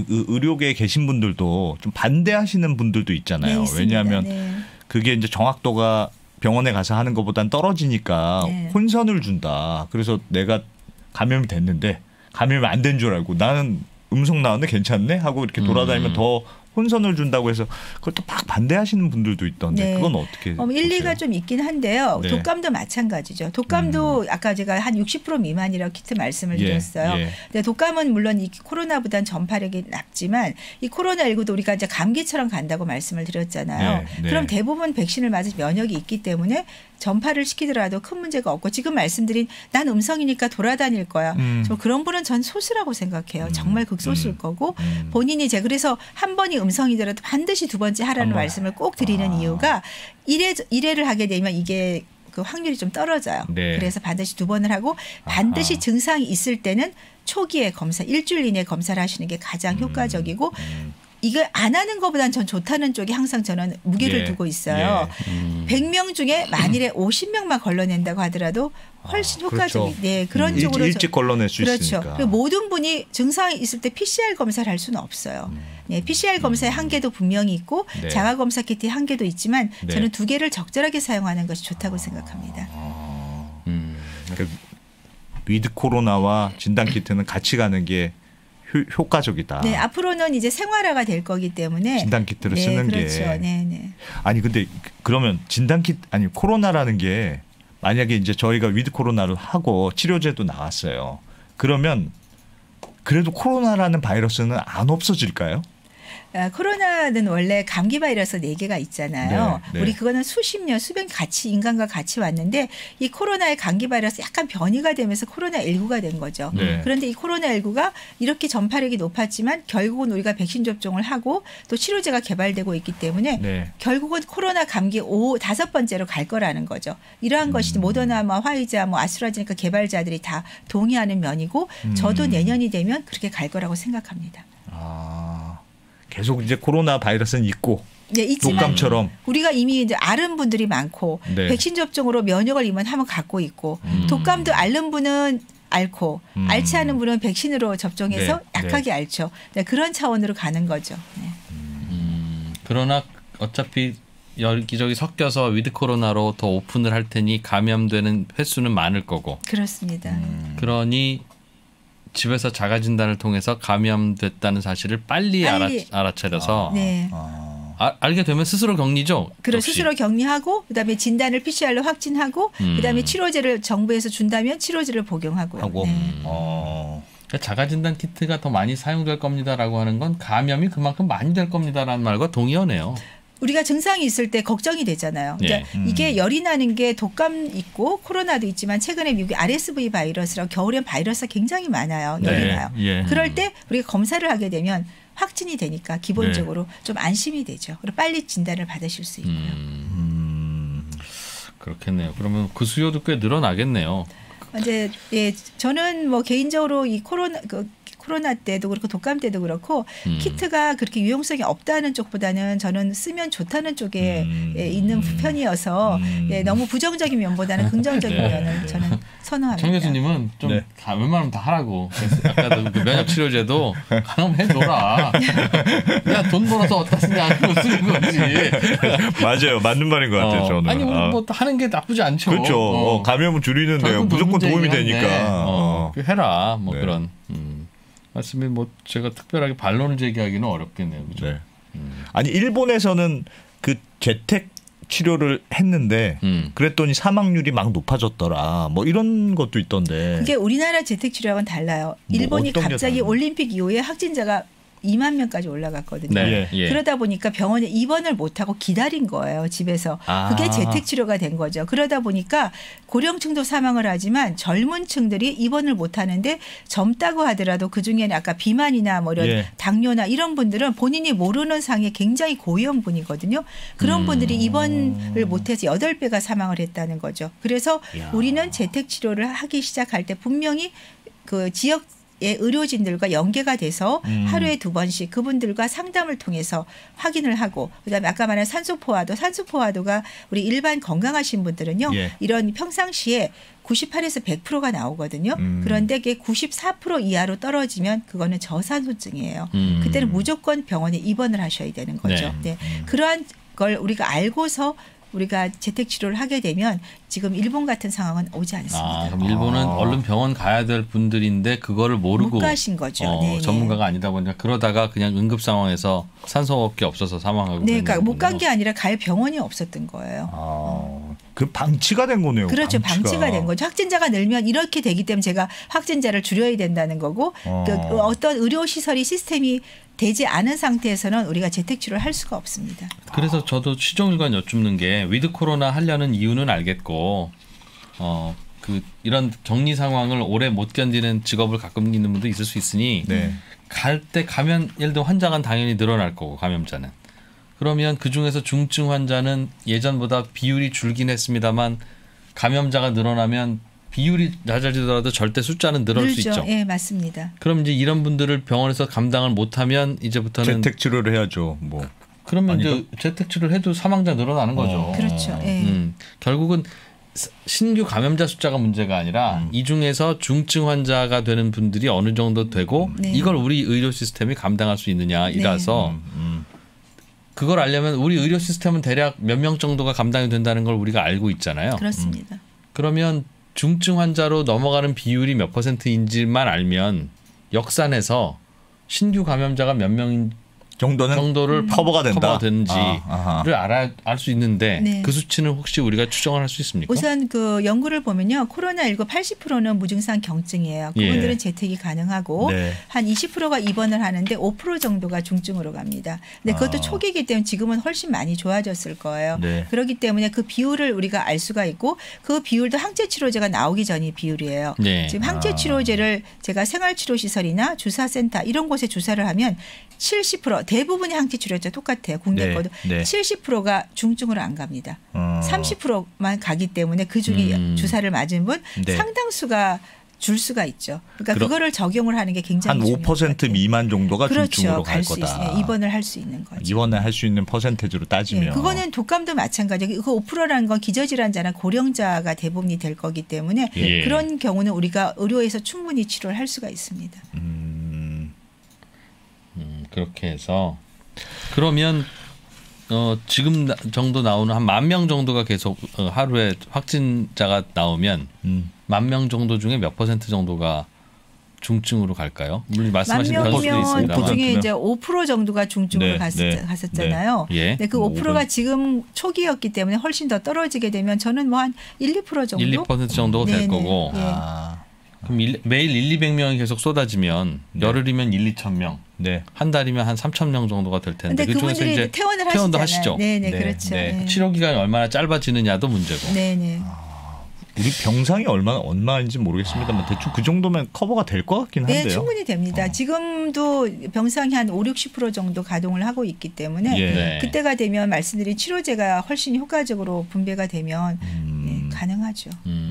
의료계에 계신 분들도 좀 반대하시는 분들도 있잖아요. 왜냐하면 그게 이제 정확도가 병원에 가서 하는 것보단 떨어지니까 혼선을 준다. 그래서 내가 감염이 됐는데 감염이 안 된 줄 알고 나는 음성 나왔는데 괜찮네 하고 이렇게 돌아다니면 더 혼선을 준다고 해서 그걸 또 막 반대하시는 분들도 있던데 그건 어떻게 일리가 좀 있긴 한데요. 독감도 마찬가지죠. 독감도 아까 제가 한 60% 미만이라고 키트 말씀을 드렸어요. 근데 독감은 물론 이 코로나보다는 전파력이 낮지만 이 코로나19도 우리가 이제 감기처럼 간다고 말씀을 드렸잖아요. 그럼 대부분 백신을 맞은 면역이 있기 때문에 전파를 시키더라도 큰 문제가 없고 지금 말씀드린 난 음성이니까 돌아다닐 거야. 저 그런 분은 전 소수라고 생각해요. 정말 극소수일 거고 본인이 그래서 한 번이 음성이더라도 반드시 두 번째 하라는 말씀을 꼭 드리는 이유가 1회를 하게 되면 이게 그 확률이 좀 떨어져요. 그래서 반드시 2번을 하고 반드시 증상이 있을 때는 초기에 검사 일주일 이내 검사를 하시는 게 가장 효과적이고 이걸 안 하는 것보다는 전 좋다는 쪽에 항상 저는 무게를 두고 있어요. 100명 중에 만일에 50명만 걸러낸다고 하더라도 훨씬 효과적이 그런 쪽으로 일찍 걸러낼 수 있으니까. 그리고 모든 분이 증상이 있을 때 PCR 검사를 할 수는 없어요. PCR 검사의 한계도 분명히 있고 자가 검사 키트의 한계도 있지만 저는 2개를 적절하게 사용하는 것이 좋다고 생각합니다. 그러니까 위드 코로나와 진단 키트는 같이 가는 게 효과적이다. 앞으로는 이제 생활화가 될 거기 때문에 진단 키트를 쓰는 그렇죠. 게. 아니 근데 그러면 진단 키트 코로나라는 게 만약에 이제 저희가 위드 코로나를 하고 치료제도 나왔어요. 그러면 그래도 코로나라는 바이러스는 안 없어질까요? 코로나는 원래 감기 바이러스 4개가 있잖아요. 우리 그거는 수십 년, 수백 년 같이 인간과 같이 왔는데 이 코로나의 감기 바이러스 약간 변이가 되면서 코로나19가 된 거죠. 그런데 이 코로나19가 이렇게 전파력이 높았지만 결국은 우리가 백신 접종을 하고 또 치료제가 개발되고 있기 때문에 결국은 코로나 감기 5번째로 갈 거라는 거죠. 이러한 것이 모더나, 화이자, 아스트라제네카 개발자들이 다 동의하는 면이고 저도 내년이 되면 그렇게 갈 거라고 생각합니다. 계속 이제 코로나 바이러스는 있고 있지만 독감처럼 우리가 이미 이제 앓은 분들이 많고 백신 접종으로 면역을 이만 한번 갖고 있고 독감도 앓는 분은 앓고 앓지 않은 분은 백신으로 접종해서 약하게 앓죠. 그런 차원으로 가는 거죠. 그러나 어차피 여기저기 섞여서 위드 코로나로 더 오픈을 할 테니 감염되는 횟수는 많을 거고. 그렇습니다. 그러니 집에서 자가 진단을 통해서 감염됐다는 사실을 빨리 알아차려서 알게 되면 스스로 격리죠. 스스로 격리하고 그다음에 진단을 PCR로 확진하고 그다음에 치료제를 정부에서 준다면 치료제를 복용하고요. 그러니까 자가 진단 키트가 더 많이 사용될 겁니다라고 하는 건 감염이 그만큼 많이 될 겁니다라는 말과 동의어네요. 우리가 증상이 있을 때 걱정이 되잖아요. 그러니까 이게 열이 나는 게 독감 있고 코로나도 있지만 최근에 미국의 RSV 바이러스라고 겨울엔 바이러스가 굉장히 많아요. 열이 나요. 그럴 때 우리가 검사를 하게 되면 확진이 되니까 기본적으로 좀 안심이 되죠. 그리고 빨리 진단을 받으실 수 있고요. 그렇겠네요. 그러면 그 수요도 꽤 늘어나겠네요. 이제 저는 개인적으로 이 코로나 때도 그렇고 독감 때도 그렇고 키트가 그렇게 유용성이 없다는 쪽보다는 저는 쓰면 좋다는 쪽에 있는 편이어서 너무 부정적인 면보다는 긍정적인 면을 저는 선호합니다. 정 교수님은 좀 네. 웬만하면 다 하라고. 그래서 아까도 그 면역 치료제도 그럼 해줘라. 야, 돈 벌어서 어디다 쓰냐 그거 쓰는 거지. 맞아요. 맞는 말인 것 같아요. 저는. 아니 뭐 하는 게 나쁘지 않죠. 그렇죠. 감염은 줄이는데요. 무조건 도움이 되니까. 해라. 뭐 네. 그런 말씀이 뭐 제가 특별하게 반론을 제기하기는 어렵겠네요. 그죠? 네. 아니 일본에서는 그 재택 치료를 했는데 그랬더니 사망률이 막 높아졌더라. 뭐 이런 것도 있던데. 그게 우리나라 재택치료하고는 달라요. 일본이 어떤 게 갑자기 달라요? 올림픽 이후에 확진자가 2만 명까지 올라갔거든요. 네. 예. 그러다 보니까 병원에 입원을 못하고 기다린 거예요. 집에서. 아. 그게 재택치료가 된 거죠. 그러다 보니까 고령층도 사망을 하지만 젊은 층들이 입원을 못하는데 젊다고 하더라도 그중에는 아까 비만이나 뭐 이런 예. 당뇨나 이런 분들은 본인이 모르는 상에 굉장히 고위험군이거든요. 그런 분들이 입원을 못해서 8배가 사망을 했다는 거죠. 그래서 이야. 우리는 재택치료를 하기 시작할 때 분명히 그 지역 의 의료진들과 연계가 돼서 하루에 2번씩 그분들과 상담을 통해서 확인을 하고 그다음에 아까 말한 산소포화도가 우리 일반 건강하신 분들은요. 예. 이런 평상시에 98에서 100%가 나오거든요. 그런데 그게 94% 이하로 떨어지면 그거는 저산소증이에요. 그때는 무조건 병원에 입원을 하셔야 되는 거죠. 네. 그러한 걸 우리가 알고서 우리가 재택치료를 하게 되면 지금 일본 같은 상황은 오지 않습니다. 그럼 일본은 얼른 병원 가야 될 분들인데 그거를 모르고 못 가신 거죠. 네네. 전문가가 아니다 보니까 그러다가 그냥 응급 상황에서 산소가 없어서 사망하고. 네, 그러니까 못 간 게 아니라 갈 병원이 없었던 거예요. 그 방치가 된 거네요. 그렇죠. 방치가 된 거죠. 확진자가 늘면 이렇게 되기 때문에 제가 확진자를 줄여야 된다는 거고 그 어떤 의료시설이 시스템이 되지 않은 상태에서는 우리가 재택치료를 할 수가 없습니다. 그래서 저도 시종일관 여쭙는 게 위드 코로나 하려는 이유는 알겠고 그 이런 격리 상황을 오래 못 견디는 직업을 가끔 있는 분도 있을 수 있으니 네. 갈 때 가면 예를 들어 환자가 당연히 늘어날 거고 감염자는 그러면 그중에서 중증 환자는 예전보다 비율이 줄긴 했습니다만 감염자가 늘어나면 비율이 낮아지더라도 절대 숫자는 늘어날 수 있죠. 네, 맞습니다. 그럼 이제 이런 분들을 병원에서 감당을 못하면 이제부터는 재택 치료를 해야죠. 뭐 그러면 아니죠? 이제 재택 치료를 해도 사망자 늘어나는 거죠. 그렇죠. 네. 결국은 신규 감염자 숫자가 문제가 아니라 이 중에서 중증 환자가 되는 분들이 어느 정도 되고 네. 이걸 우리 의료 시스템이 감당할 수 있느냐이라서 그걸 알려면 우리 의료 시스템은 대략 몇 명 정도가 감당이 된다는 걸 우리가 알고 있잖아요. 그렇습니다. 그러면 중증 환자로 넘어가는 비율이 몇 %인지만 알면 역산해서 신규 감염자가 몇 명 정도를 커버가 된다. 되는지를 알 수 있는데 네. 그 수치는 혹시 우리가 추정을 할 수 있습니까? 우선 그 연구를 보면요. 코로나19 80%는 무증상 경증이에요. 그분들은 예. 재택이 가능하고 네. 한 20%가 입원을 하는데 5% 정도가 중증으로 갑니다. 근데 그것도 초기이기 때문에 지금은 훨씬 많이 좋아졌을 거예요. 네. 그렇기 때문에 그 비율을 우리가 알 수가 있고 그 비율도 항체치료제가 나오기 전의 비율이에요. 네. 지금 항체치료제를 제가 생활치료시설이나 주사센터 이런 곳에 주사를 하면 70% 대부분의 항체치료제 똑같아요. 국내 네. 거도 네. 70%가 중증으로 안 갑니다. 30%만 가기 때문에 그중에 주사를 맞은 분 네. 상당수가 줄 수가 있죠. 그러니까 그거를 적용을 하는 게 굉장히 한 중요한 것 5% 같아요. 미만 정도가 그렇죠. 중증으로 갈 수 거다. 있어요. 입원을 할 수 있는 거죠. 입원을 할 수 있는 퍼센테이지로 따지면. 네, 그거는 독감도 마찬가지고 그 5%라는 건 기저질환자나 고령자가 대부분이 될 거기 때문에 예. 그런 경우는 우리가 의료에서 충분히 치료를 할 수가 있습니다. 그렇게 해서 그러면 지금 정도 나오는 한 10,000명 정도가 계속 하루에 확진자가 나오면 10,000명 정도 중에 몇 % 정도가 중증으로 갈까요? 물론 말씀하신 변수도 10,000명이면 있습니다만. 그중에 이제 5% 정도가 중증으로 네, 갔었잖아요. 네. 예. 근데 그 5%가 지금 초기였기 때문에 훨씬 더 떨어지게 되면 저는 뭐 한 1, 2% 정도? 1, 2% 정도가 될 네네. 거고 예. 그럼 매일 1, 200명이 계속 쏟아지면 열흘이면 1, 2,000명 네. 한 달이면 한 3,000명 정도가 될 텐데 근데 그중에서 그분들이 이제 퇴원을 퇴원도 하시잖아요. 하시죠. 네네, 네, 그렇죠. 네. 네. 치료 기간이 얼마나 짧아지느냐도 문제고. 네네. 우리 병상이 얼마인지 모르겠습니다만 대충 그 정도면 커버가 될 것 같긴 한데요. 네, 충분히 됩니다. 지금도 병상이 한 5, 60% 정도 가동을 하고 있기 때문에 예. 네. 그때가 되면 말씀드린 치료제가 훨씬 효과적으로 분배가 되면 네, 가능하죠.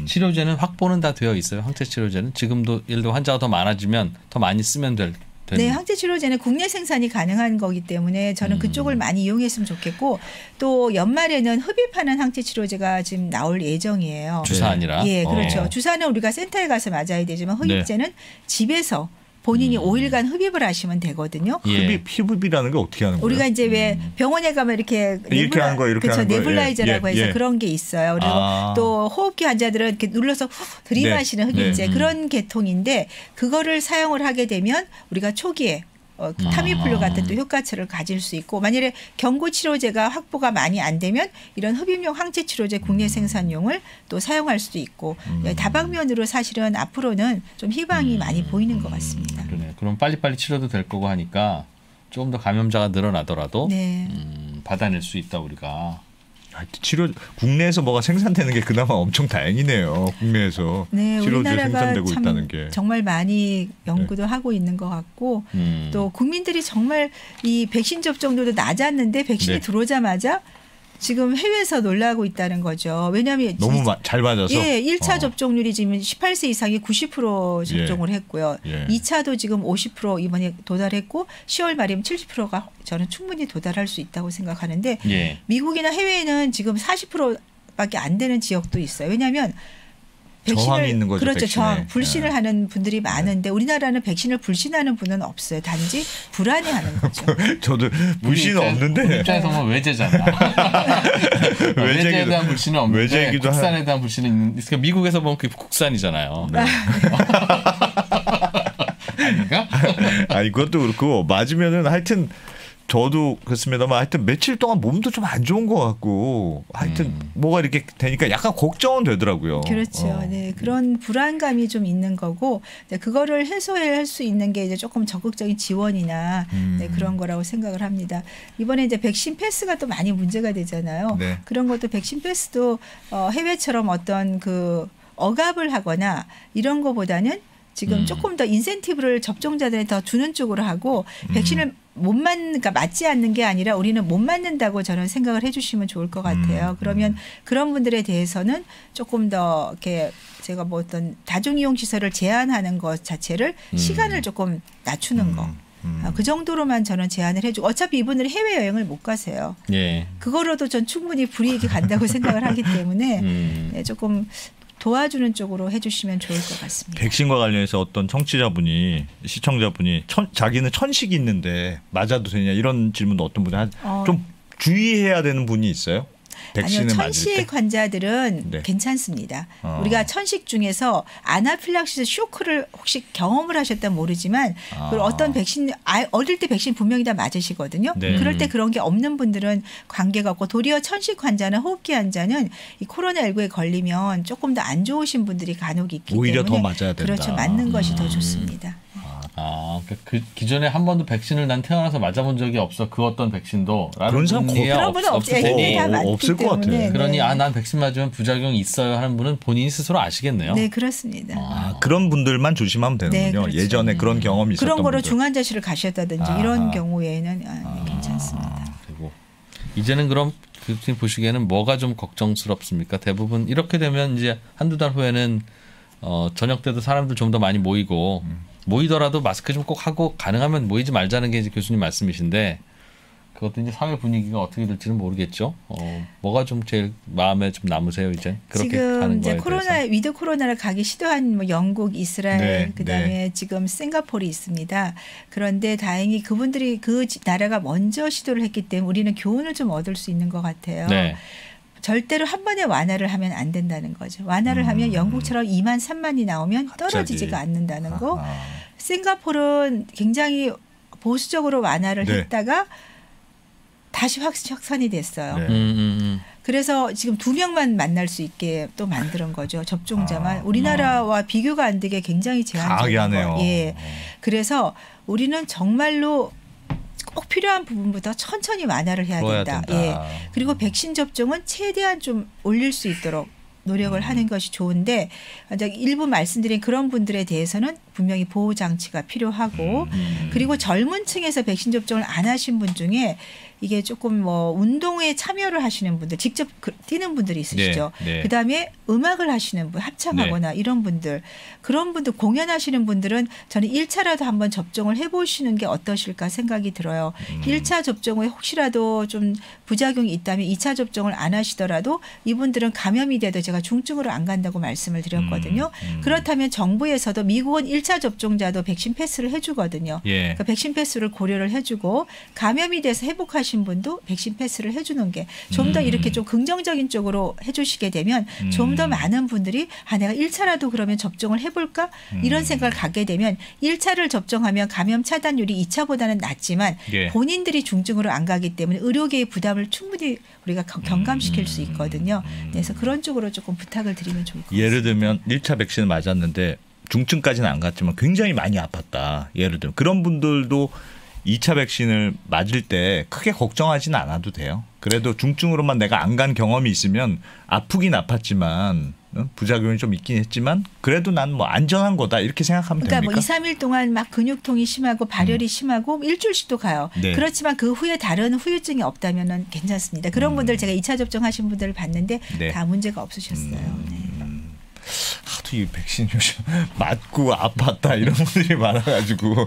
치료제는 확보는 다 되어 있어요. 항체 치료제는 지금도 예를 들어 환자가 더 많아지면 더 많이 쓰면 되는. 네, 항체 치료제는 국내 생산이 가능한 거기 때문에 저는 그쪽을 많이 이용했으면 좋겠고 또 연말에는 흡입하는 항체 치료제가 지금 나올 예정이에요. 주사 아니라. 예, 그렇죠. 주사는 우리가 센터에 가서 맞아야 되지만 흡입제는 집에서 본인이 5일간 흡입을 하시면 되거든요. 흡입, 피부비라는 게 어떻게 하는 거예요? 우리가 이제 왜 병원에 가면 이렇게 하는 거, 이렇게 그렇죠. 하는 거. 네블라이저라고 해서 그런 게 있어요. 그리고 또 호흡기 환자들은 이렇게 눌러서 들이마시는 흡입제 그런 계통인데 그거를 사용을 하게 되면 우리가 초기에 타미플루 같은 또 효과처를 가질 수 있고 만일에 경구 치료제가 확보가 많이 안 되면 이런 흡입용 항체 치료제 국내 생산용을 또 사용할 수도 있고 다방면으로 사실은 앞으로는 좀 희망이 많이 보이는 것 같습니다. 그러네. 그럼 빨리빨리 치료도 될 거고 하니까 조금 더 감염자가 늘어나더라도 받아낼 수 있다 우리가. 치료 국내에서 뭐가 생산되는 게 그나마 엄청 다행이네요. 국내에서 치료제 생산되고 있다는 게 정말 많이 연구도 하고 있는 것 같고 또 국민들이 정말 이 백신 접종률도 낮았는데 백신이 들어오자마자 지금 해외에서 놀라고 있다는 거죠. 왜냐하면 너무 잘 맞아서. 예, 1차 접종률이 지금 18세 이상이 90% 접종을 했고요. 2차도 지금 50% 이번에 도달했고 10월 말이면 70%가 저는 충분히 도달할 수 있다고 생각하는데 미국이나 해외에는 지금 40%밖에 안 되는 지역도 있어요. 왜냐하면 저항이 있는 거죠. 그렇죠. 백신에. 저항, 불신을 하는 분들이 많은데 우리나라는 백신을 불신하는 분은 없어요. 단지 불안해하는 거죠. 저도 불신은 없는데. 입장에서 보면 외제잖아. 외제에 대한 불신은 없는데 국산에 대한 불신은 있는. 그러니까 미국에서 보면 그게 국산이잖아요. 아닌가? 이것도 그렇고 맞으면은 하여튼. 저도 그렇습니다만 하여튼 며칠 동안 몸도 좀 안 좋은 것 같고 하여튼 뭐가 이렇게 되니까 약간 걱정은 되더라고요. 그렇죠. 네, 그런 불안감이 좀 있는 거고 그거를 해소할 수 있는 게 이제 조금 적극적인 지원이나 그런 거라고 생각을 합니다. 이번에 이제 백신 패스가 또 많이 문제가 되잖아요. 그런 것도 백신 패스도 해외처럼 어떤 그 억압을 하거나 이런 거보다는 지금 조금 더 인센티브를 접종자들에 더 주는 쪽으로 하고 백신을 그러니까 맞지 않는 게 아니라 우리는 못 맞는다고 저는 생각을 해주시면 좋을 것 같아요. 그러면 그런 분들에 대해서는 조금 더 이렇게 제가 뭐 어떤 다중이용 시설을 제한하는 것 자체를 시간을 조금 낮추는 거. 그 정도로만 저는 제안을 해주고 어차피 이분들이 해외여행을 못 가세요. 그거로도 전 충분히 불이익이 간다고 생각을 하기 때문에 조금 도와주는 쪽으로 해주시면 좋을 것 같습니다. 백신과 관련해서 어떤 시청자분이 자기는 천식이 있는데 맞아도 되냐 이런 질문도 어떤 분이 좀 주의해야 되는 분이 있어요? 아니요, 천식 환자들은 괜찮습니다. 우리가 천식 중에서 아나필락시스 쇼크를 혹시 경험을 하셨다면 모르지만 어떤 백신 어릴 때 백신 분명히 다 맞으시거든요. 그럴 때 그런 게 없는 분들은 관계가 없고 도리어 천식 환자나 호흡기 환자는 이 코로나19에 걸리면 조금 더 안 좋으신 분들이 간혹 있기 오히려 때문에 더 맞아야 된다. 그렇죠. 맞는 것이 더 좋습니다. 그러니까 그 기존에 한 번도 백신을 난 태어나서 맞아본 적이 없어 그 어떤 백신도 그런 사람 그런 분은 없을 것 같아요. 그러니 난 백신 맞으면 부작용이 있어요 하는 분은 본인이 스스로 아시겠네요. 네, 그렇습니다. 그런 분들만 조심하면 되는군요. 그렇죠. 예전에 그런 경험이 있었던 그런 거로 분들. 중환자실을 가셨다든지 이런 경우에는 괜찮습니다. 그리고 이제는 그럼 교수님 보시기에는 뭐가 좀 걱정스럽습니까? 대부분 이렇게 되면 이제 한두 달 후에는 저녁 때도 사람들 좀 더 많이 모이고 모이더라도 마스크 좀 꼭 하고 가능하면 모이지 말자는 게 이제 교수님 말씀이신데 그것도 이제 사회 분위기가 어떻게 될지는 모르겠죠. 뭐가 좀 제일 마음에 좀 남으세요 이제 그렇게 지금 가는 이제 거에 위드 코로나를 가기 시도한 뭐 영국, 이스라엘, 그다음에 지금 싱가포르이 있습니다. 그런데 다행히 그분들이 그 나라가 먼저 시도를 했기 때문에 우리는 교훈을 좀 얻을 수 있는 것 같아요. 절대로 한 번에 완화를 하면 안 된다는 거죠. 완화를 하면 영국처럼 2만 3만이 나오면 떨어지지가 않는다는 거. 싱가포르는 굉장히 보수적으로 완화를 했다가 다시 확산이 됐어요. 그래서 지금 2명만 만날 수 있게 또 만드는 거죠. 접종자만. 우리나라와 비교가 안 되게 굉장히 제한적인 거예요. 그래서 우리는 정말로 꼭 필요한 부분부터 천천히 완화를 해야 된다. 그리고 백신 접종은 최대한 좀 올릴 수 있도록 노력을 하는 것이 좋은데 일부 말씀드린 그런 분들에 대해서는 분명히 보호 장치가 필요하고 그리고 젊은 층에서 백신 접종을 안 하신 분 중에 이게 조금 뭐 운동에 참여를 하시는 분들 직접 뛰는 분들이 있으시죠. 네, 네. 그다음에 음악을 하시는 분 합창하거나 이런 분들 그런 분들 공연하시는 분들은 저는 1차라도 한번 접종을 해보시는 게 어떠실까 생각이 들어요. 1차 접종 후에 혹시라도 좀 부작용이 있다면 2차 접종을 안 하시더라도 이분들은 감염이 돼도 제가 중증으로 안 간다고 말씀을 드렸거든요. 그렇다면 정부에서도 미국은 1차 접종자도 백신 패스를 해주거든요. 그러니까 백신 패스를 고려를 해주고 감염이 돼서 회복하신 분도 백신 패스를 해주는 게 좀 더 이렇게 좀 긍정적인 쪽으로 해주시게 되면 좀 더 많은 분들이 내가 1차라도 그러면 접종을 해볼까 이런 생각을 갖게 되면 1차를 접종하면 감염 차단율이 2차보다는 낮지만 본인들이 중증으로 안 가기 때문에 의료계의 부담을 충분히 우리가 경감시킬 수 있거든요. 그래서 그런 쪽으로 조금 부탁을 드리면 좋을 것 같습니다. 예를 들면 1차 백신을 맞았는데 중증까지는 안 갔지만 굉장히 많이 아팠다. 예를 들면 그런 분들도 2차 백신을 맞을 때 크게 걱정하지는 않아도 돼요. 그래도 중증으로만 내가 안 간 경험이 있으면 아프긴 아팠지만 부작용이 좀 있긴 했지만 그래도 난 뭐 안전한 거다 이렇게 생각하면 그러니까 됩니까? 뭐 2, 3일 동안 막 근육통이 심하고 발열이 심하고 일주일씩도 가요. 네. 그렇지만 그 후에 다른 후유증이 없다면은 괜찮습니다. 그런 분들 제가 2차 접종하신 분들을 봤는데 다 문제가 없으셨어요. 하도 이 백신 요즘 맞고 아팠다 이런 분들이 많아가지고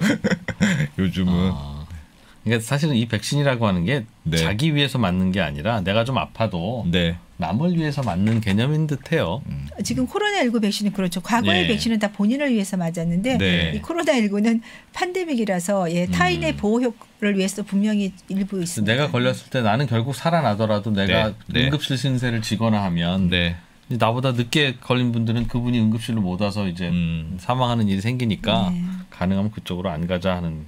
요즘은 그러니까 사실은 이 백신이라고 하는 게 자기 위해서 맞는 게 아니라 내가 좀 아파도 남을 위해서 맞는 개념인 듯해요. 지금 코로나19 백신은 그렇죠. 과거의 백신은 다 본인을 위해서 맞았는데 이 코로나19는 팬데믹이라서 타인의 보호 효과를 위해서 분명히 일부 있습니다. 내가 걸렸을 때 나는 결국 살아나더라도 내가 응급실 신세를 지거나 하면 나보다 늦게 걸린 분들은 그분이 응급실로 못 와서 이제 사망하는 일이 생기니까 가능하면 그쪽으로 안 가자 하는.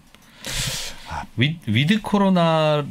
위드 코로나로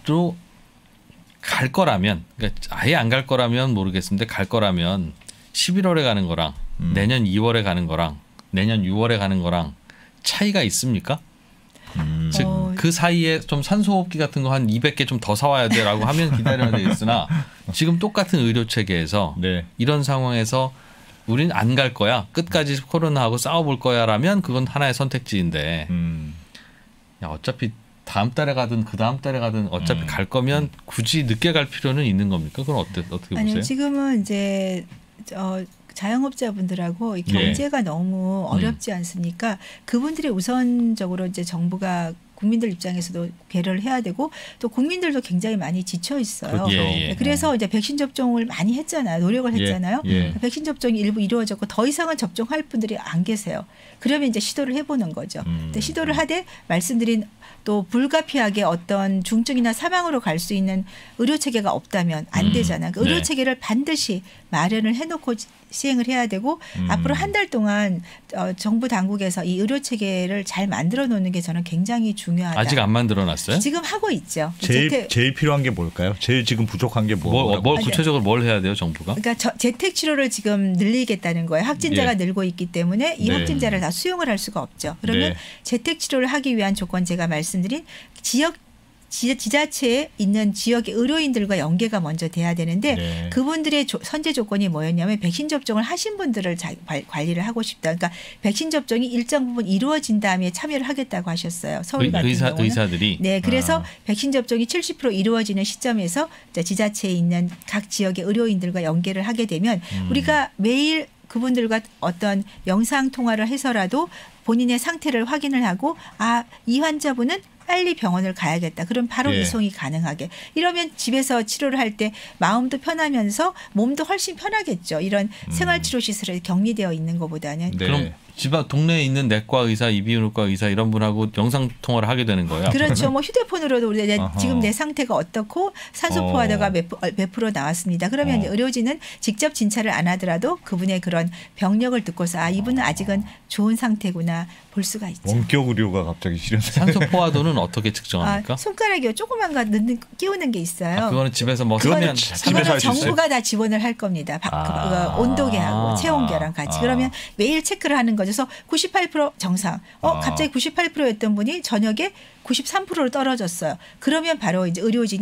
갈 거라면, 그러니까 아예 안 갈 거라면 모르겠는데 갈 거라면 11월에 가는 거랑 내년 2월에 가는 거랑 내년 6월에 가는 거랑 차이가 있습니까? 즉 그 사이에 좀 산소호흡기 같은 거 한 200개 좀 더 사와야 돼라고 하면 기다려야 되겠으나 지금 똑같은 의료 체계에서 이런 상황에서 우린 안 갈 거야 끝까지 코로나하고 싸워볼 거야라면 그건 하나의 선택지인데 야, 어차피 다음 달에 가든 그 다음 달에 가든 어차피 갈 거면 굳이 늦게 갈 필요는 있는 겁니까? 그건 어떻게 보세요? 아니요, 지금은 이제 자영업자분들하고 경제가 너무 어렵지 않습니까? 그분들이 우선적으로 이제 정부가 국민들 입장에서도 배려를 해야 되고 또 국민들도 굉장히 많이 지쳐 있어요. 그래서 이제 백신 접종을 많이 했잖아요. 노력을 했잖아요. 백신 접종이 일부 이루어졌고 더 이상은 접종할 분들이 안 계세요. 그러면 이제 시도를 해보는 거죠. 근데 시도를 하되 말씀드린 또 불가피하게 어떤 중증이나 사망으로 갈 수 있는 의료 체계가 없다면 안 되잖아요. 그 의료 체계를 반드시 마련을 해놓고 시행을 해야 되고 앞으로 한 달 동안 정부 당국에서 이 의료 체계를 잘 만들어 놓는 게 저는 굉장히 중요하다. 아직 안 만들어 놨어요? 지금 하고 있죠. 제일 필요한 게 뭘까요? 제일 지금 부족한 게 뭘 구체적으로 뭘 해야 돼요, 정부가? 그러니까 재택 치료를 지금 늘리겠다는 거예요. 확진자가 늘고 있기 때문에 이 확진자를 다 수용을 할 수가 없죠. 그러면 재택 치료를 하기 위한 조건 제가 말씀드린 지자체에 있는 지역의 의료인들과 연계가 먼저 돼야 되는데 그분들의 선제 조건이 뭐였냐면 백신 접종을 하신 분들을 관리를 하고 싶다. 그러니까 백신 접종이 일정 부분 이루어진 다음에 참여를 하겠다고 하셨어요. 서울 같은 경우는. 의사들이. 그래서 백신 접종이 70% 이루어지는 시점에서 지자체에 있는 각 지역의 의료인들과 연계를 하게 되면 우리가 매일 그분들과 어떤 영상 통화를 해서라도 본인의 상태를 확인을 하고 이 환자분은 빨리 병원을 가야겠다. 그럼 바로 이송이 가능하게. 이러면 집에서 치료를 할 때 마음도 편하면서 몸도 훨씬 편하겠죠. 이런 생활치료시설에 격리되어 있는 것보다는. 그럼 집 앞 동네에 있는 내과 의사, 이비인후과 의사 이런 분하고 영상 통화를 하게 되는 거예요. 그렇죠. 뭐 휴대폰으로도 지금 내 상태가 어떻고 산소 포화도가 몇 프로 나왔습니다. 그러면 이제 의료진은 직접 진찰을 안 하더라도 그분의 그런 병력을 듣고서 이분은 아직은 좋은 상태구나 볼 수가 있죠. 원격 의료가 갑자기 실현. 산소 포화도는 어떻게 측정합니까? 손가락에 조그만 거 끼우는 게 있어요. 그거는 집에서 뭐 하면 그거는 정부가 다 지원을 할 겁니다. 온도계하고 체온계랑 같이. 그러면 매일 체크를 하는 거죠. 그래서 98% 정상. 갑자기 98%였던 분이 저녁에 93%로 떨어졌어요. 그러면 바로 이제 의료진이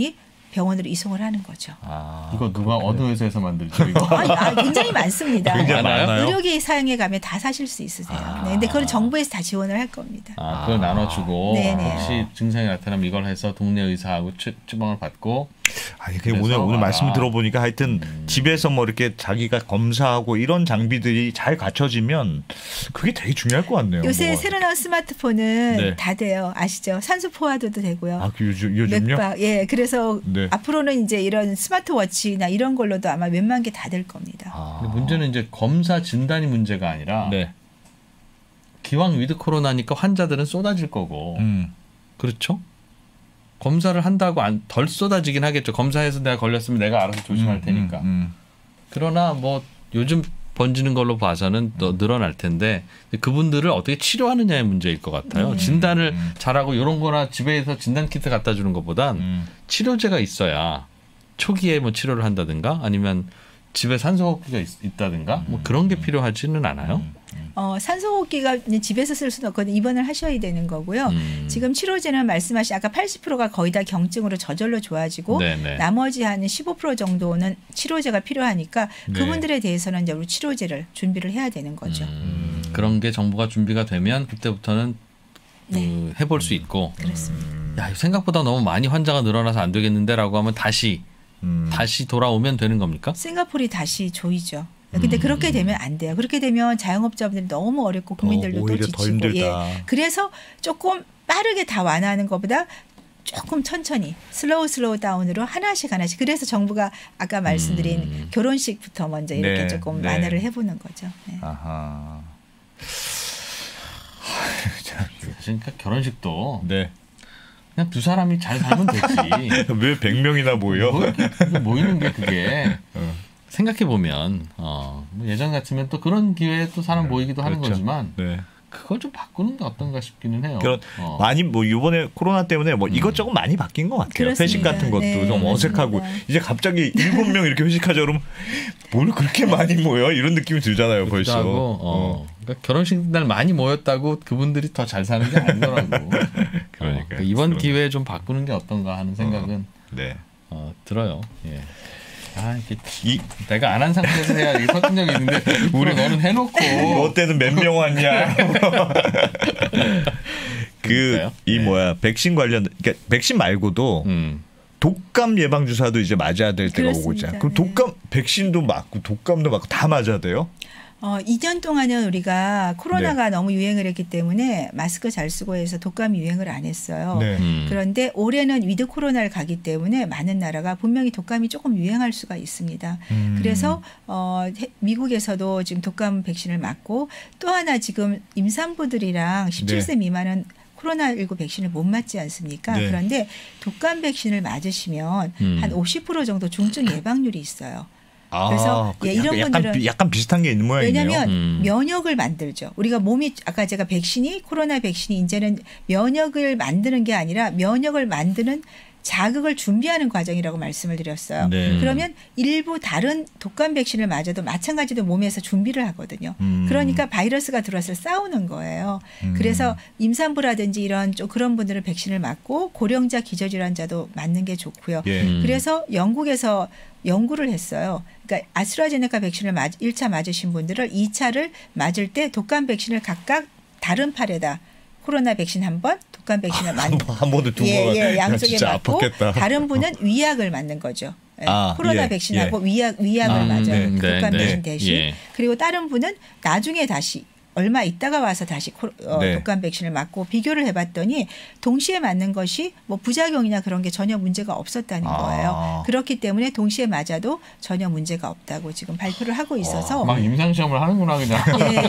병원으로 이송을 하는 거죠. 이거 누가 어느 회사에서 만들죠? 이거? 굉장히 많습니다. 굉장히 많아요? 의료계 사용에 가면 다 사실 수 있으세요. 네, 근데 그건 정부에서 다 지원을 할 겁니다. 그걸 나눠주고 네네. 혹시 증상이 나타나면 이걸 해서 동네 의사하고 처방을 받고. 아니 오늘 말씀 들어보니까 하여튼 집에서 뭐 이렇게 자기가 검사하고 이런 장비들이 잘 갖춰지면 그게 되게 중요할 것 같네요. 요새 새로 나온 스마트폰은 네. 다 돼요. 아시죠? 산소 포화도도 되고요. 요즘요? 맥박. 예, 그래서 네. 앞으로는 이제 이런 스마트워치나 이런 걸로도 아마 웬만한 게 다 될 겁니다. 근데 문제는 이제 검사 진단이 문제가 아니라 네. 기왕 위드 코로나니까 환자들은 쏟아질 거고 그렇죠? 검사를 한다고 덜 쏟아지긴 하겠죠. 검사해서 내가 걸렸으면 내가 알아서 조심할 테니까. 그러나 뭐 요즘 번지는 걸로 봐서는 더 늘어날 텐데 그분들을 어떻게 치료하느냐의 문제일 것 같아요. 진단을 잘하고 이런 거나 집에서 진단키트 갖다 주는 것보단 치료제가 있어야 초기에 뭐 치료를 한다든가 아니면 집에 산소호흡기가 있다든가 뭐 그런 게 필요하지는 않아요. 산소호흡기가 집에서 쓸 수는 없거든요. 입원을 하셔야 되는 거고요. 지금 치료제는 말씀하신 아까 80%가 거의 다 경증으로 저절로 좋아지고 네네. 나머지 한 15% 정도는 치료제가 필요하니까 그분들에 대해서는 이제 우리 치료제를 준비를 해야 되는 거죠. 그런 게 정부가 준비가 되면 그때부터는 해볼 수 있고. 그렇습니다. 야, 생각보다 너무 많이 환자가 늘어나서 안 되겠는데라고 하면 다시 돌아오면 되는 겁니까? 싱가포르이 다시 조이죠. 근데 그렇게 되면 안 돼요. 그렇게 되면 자영업자분들이 너무 어렵고 국민들도 또 오히려 더 지치고. 힘들다. 그래서 조금 빠르게 다 완화하는 것보다 조금 천천히 슬로우 다운으로 하나씩. 그래서 정부가 아까 말씀드린 결혼식부터 먼저 이렇게 조금 완화를 해보는 거죠. 네. 아하. 그러니까 결혼식도 네. 그냥 두 사람이 잘 살면 되지. 왜 100명이나 모여? 모이는 게 그게 생각해 보면 뭐 예전 같으면 또 그런 기회에 또 사람 모이기도 하는 그렇죠. 거지만 네. 그걸 좀 바꾸는 게 어떤가 싶기는 해요. 많이 뭐 이번에 코로나 때문에 뭐 이것저것 많이 바뀐 것 같아요. 그렇습니다. 회식 같은 것도 네, 좀 어색하고 맞습니다. 이제 갑자기 7명 이렇게 회식하자 그러면 뭘 그렇게 많이 모여 이런 느낌이 들잖아요. 벌써. 하고, 그러니까 결혼식 날 많이 모였다고 그분들이 더 잘 사는 게 아니더라고. 그러니까 이번 기회에 좀 바꾸는 게 어떤가 하는 생각은 네. 들어요. 예. 이게 내가 안 한 상태에서 해야 이게 설득력이 있는데 우리 너는 해놓고 너 때는 몇 명 왔냐? 백신 관련 그러니까 백신 말고도 독감 예방 주사도 이제 맞아야 될 때가 오고 있잖아요. 그럼 독감 백신도 맞고 독감도 맞고 다 맞아야 돼요? 2년 동안은 우리가 코로나가 너무 유행을 했기 때문에 마스크 잘 쓰고 해서 독감이 유행을 안 했어요. 네. 그런데 올해는 위드 코로나를 가기 때문에 많은 나라가 분명히 독감이 조금 유행할 수가 있습니다. 그래서 미국에서도 지금 독감 백신을 맞고 또 하나 지금 임산부들이랑 17세 미만은 코로나19 백신을 못 맞지 않습니까? 네. 그런데 독감 백신을 맞으시면 한 50% 정도 중증 예방률이 있어요. 그래서 이런 분들은 약간 비슷한 게 있는 모양이네요. 왜냐하면 면역을 만들죠. 우리가 몸이 아까 제가 코로나 백신이 이제는 면역을 만드는 게 아니라 면역을 만드는 자극을 준비하는 과정이라고 말씀을 드렸어요. 네. 그러면 일부 다른 독감 백신을 맞아도 마찬가지로 몸에서 준비를 하거든요. 그러니까 바이러스가 들어와서 싸우는 거예요. 그래서 임산부라든지 이런 좀 그런 분들은 백신을 맞고 고령자 기저질환자도 맞는 게 좋고요. 그래서 영국에서 연구를 했어요. 그러니까 아스트라제네카 백신을 1차 맞으신 분들을 2차를 맞을 때 독감 백신을 각각 다른 팔에다 코로나 백신 한 번, 독감 백신을 맞는 한 번도 두 번. 양쪽에 진짜 맞고 아팠겠다. 다른 분은 위약을 맞는 거죠. 코로나 백신하고 위약을 맞아요. 독감 백신 대신. 그리고 다른 분은 나중에 다시 얼마 있다가 와서 다시 독감 백신을 맞고 비교를 해봤더니 동시에 맞는 것이 뭐 부작용이나 그런 게 전혀 문제가 없었다는 거예요. 그렇기 때문에 동시에 맞아도 전혀 문제가 없다고 지금 발표를 하고 있어서 막 임상시험을 하는구나 그냥.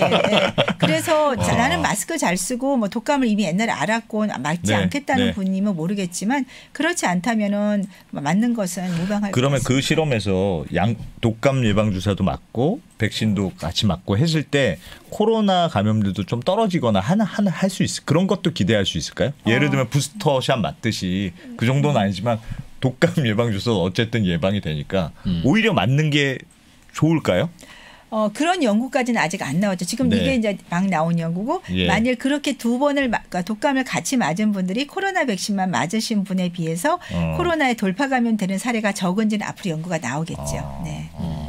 그래서 나는 마스크 잘 쓰고 뭐 독감을 이미 옛날에 알았고 맞지 않겠다는 분이면 모르겠지만 그렇지 않다면은 맞는 것은 무방할 것 같습니다. 그러면 그 실험에서 독감 예방 주사도 맞고 백신도 같이 맞고 했을 때 코로나 감염률도 좀 떨어지거나 할 수 있을 그런 것도 기대할 수 있을까요? 예를 들면 부스터샷 맞듯이 그 정도는 아니지만 독감 예방 주사 어쨌든 예방이 되니까 오히려 맞는 게 좋을까요? 그런 연구까지는 아직 안 나왔죠. 지금 네. 이게 이제 막 나온 연구고 예. 만일 그렇게 두 번을 그러니까 독감을 같이 맞은 분들이 코로나 백신만 맞으신 분에 비해서 코로나에 돌파 감염되는 사례가 적은지는 앞으로 연구가 나오겠죠. 네.